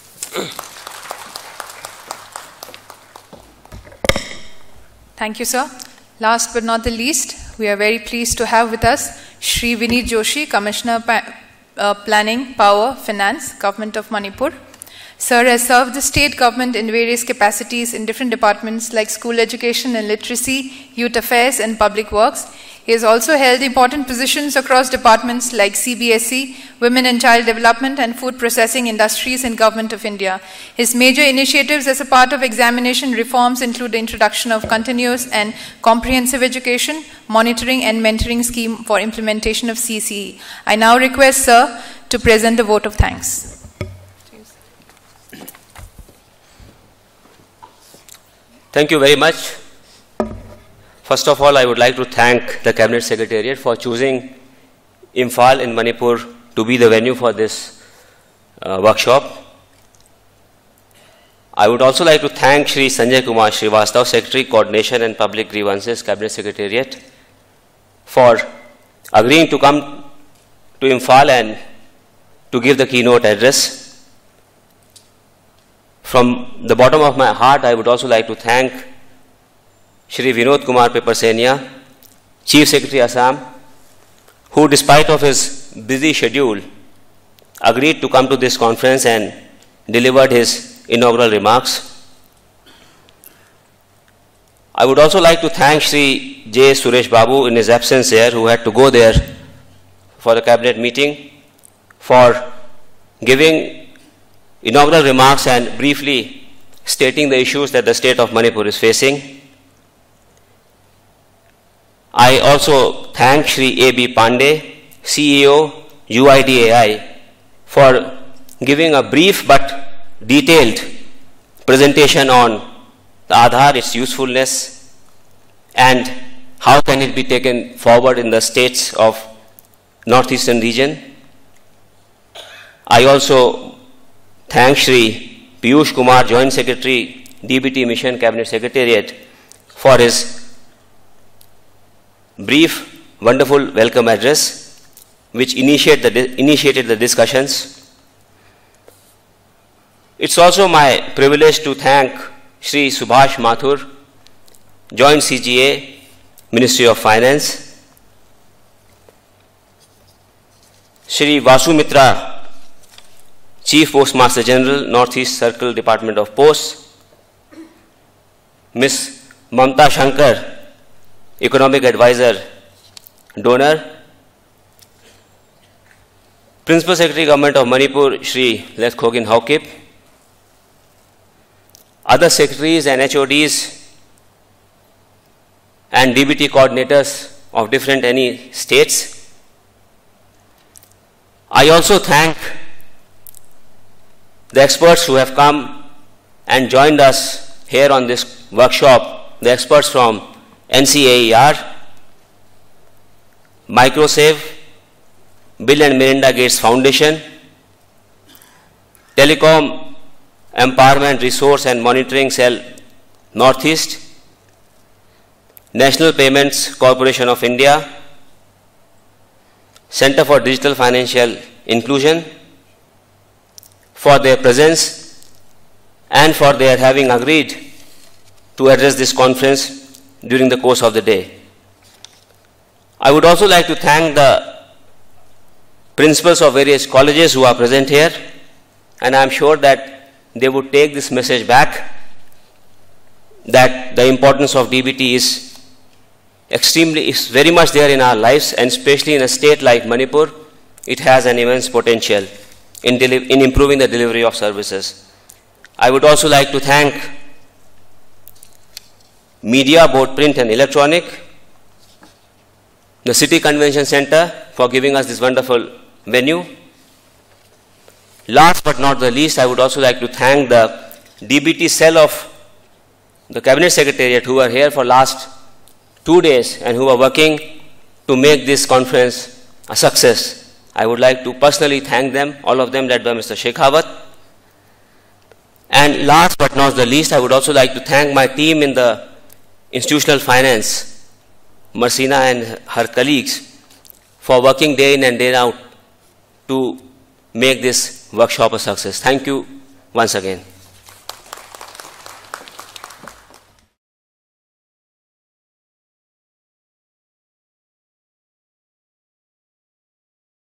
Speaker 1: Thank you, sir. Last but not the least, we are very pleased to have with us Shri Vineet Joshi, Commissioner Planning, Power, Finance, Government of Manipur. Sir has served the state government in various capacities in different departments like school education and literacy, youth affairs and public works. He has also held important positions across departments like CBSE, Women and Child Development and Food Processing Industries in Government of India. His major initiatives as a part of examination reforms include the introduction of continuous and comprehensive education, monitoring and mentoring scheme for implementation of CCE. I now request Sir to present the vote of thanks.
Speaker 7: Thank you very much. First of all, I would like to thank the Cabinet Secretariat for choosing Imphal in Manipur to be the venue for this workshop. I would also like to thank Shri Sanjay Kumar Srivastav, Secretary, Coordination and Public Grievances, Cabinet Secretariat, for agreeing to come to Imphal and to give the keynote address. From the bottom of my heart, I would also like to thank Shri Vinod Kumar Peparsenia, Chief Secretary Assam, who despite of his busy schedule agreed to come to this conference and delivered his inaugural remarks. I would also like to thank Shri J. Suresh Babu in his absence here, who had to go there for the cabinet meeting, for giving inaugural remarks and briefly stating the issues that the state of Manipur is facing. I also thank Shri A.B. Pandey, CEO, UIDAI, for giving a brief but detailed presentation on the Aadhaar, its usefulness, and how can it be taken forward in the states of northeastern region. I also thank Shri Piyush Kumar, Joint Secretary, DBT Mission, Cabinet Secretariat, for his brief, wonderful welcome address, which initiated the discussions. It's also my privilege to thank Shri Subhash Mathur, Joint CGA, Ministry of Finance, Shri Vasu Mitra, Chief Postmaster General, Northeast Circle, Department of Posts, Ms. Mamta Shankar, Economic Advisor, Donor, Principal Secretary, Government of Manipur, Shri Leth Khogin Haokip, other secretaries and HODs and DBT coordinators of different states. I also thank the experts who have come and joined us here on this workshop, the experts from NCAER, Microsave, Bill and Melinda Gates Foundation, Telecom Empowerment Resource and Monitoring Cell Northeast, National Payments Corporation of India, Center for Digital Financial Inclusion, for their presence and for their having agreed to address this conference during the course of the day. I would also like to thank the principals of various colleges who are present here, and I am sure that they would take this message back, that the importance of DBT is very much there in our lives, and especially in a state like Manipur, it has an immense potential in improving the delivery of services. I would also like to thank media, both print and electronic, the City Convention Center for giving us this wonderful venue. Last but not the least, I would also like to thank the DBT cell of the Cabinet Secretariat who are here for last 2 days and who are working to make this conference a success. I would like to personally thank them, all of them led by Mr. Shekhawat. And last but not the least, I would also like to thank my team in the institutional finance, Marsina and her colleagues, for working day in and day out to make this workshop a success. Thank you once again.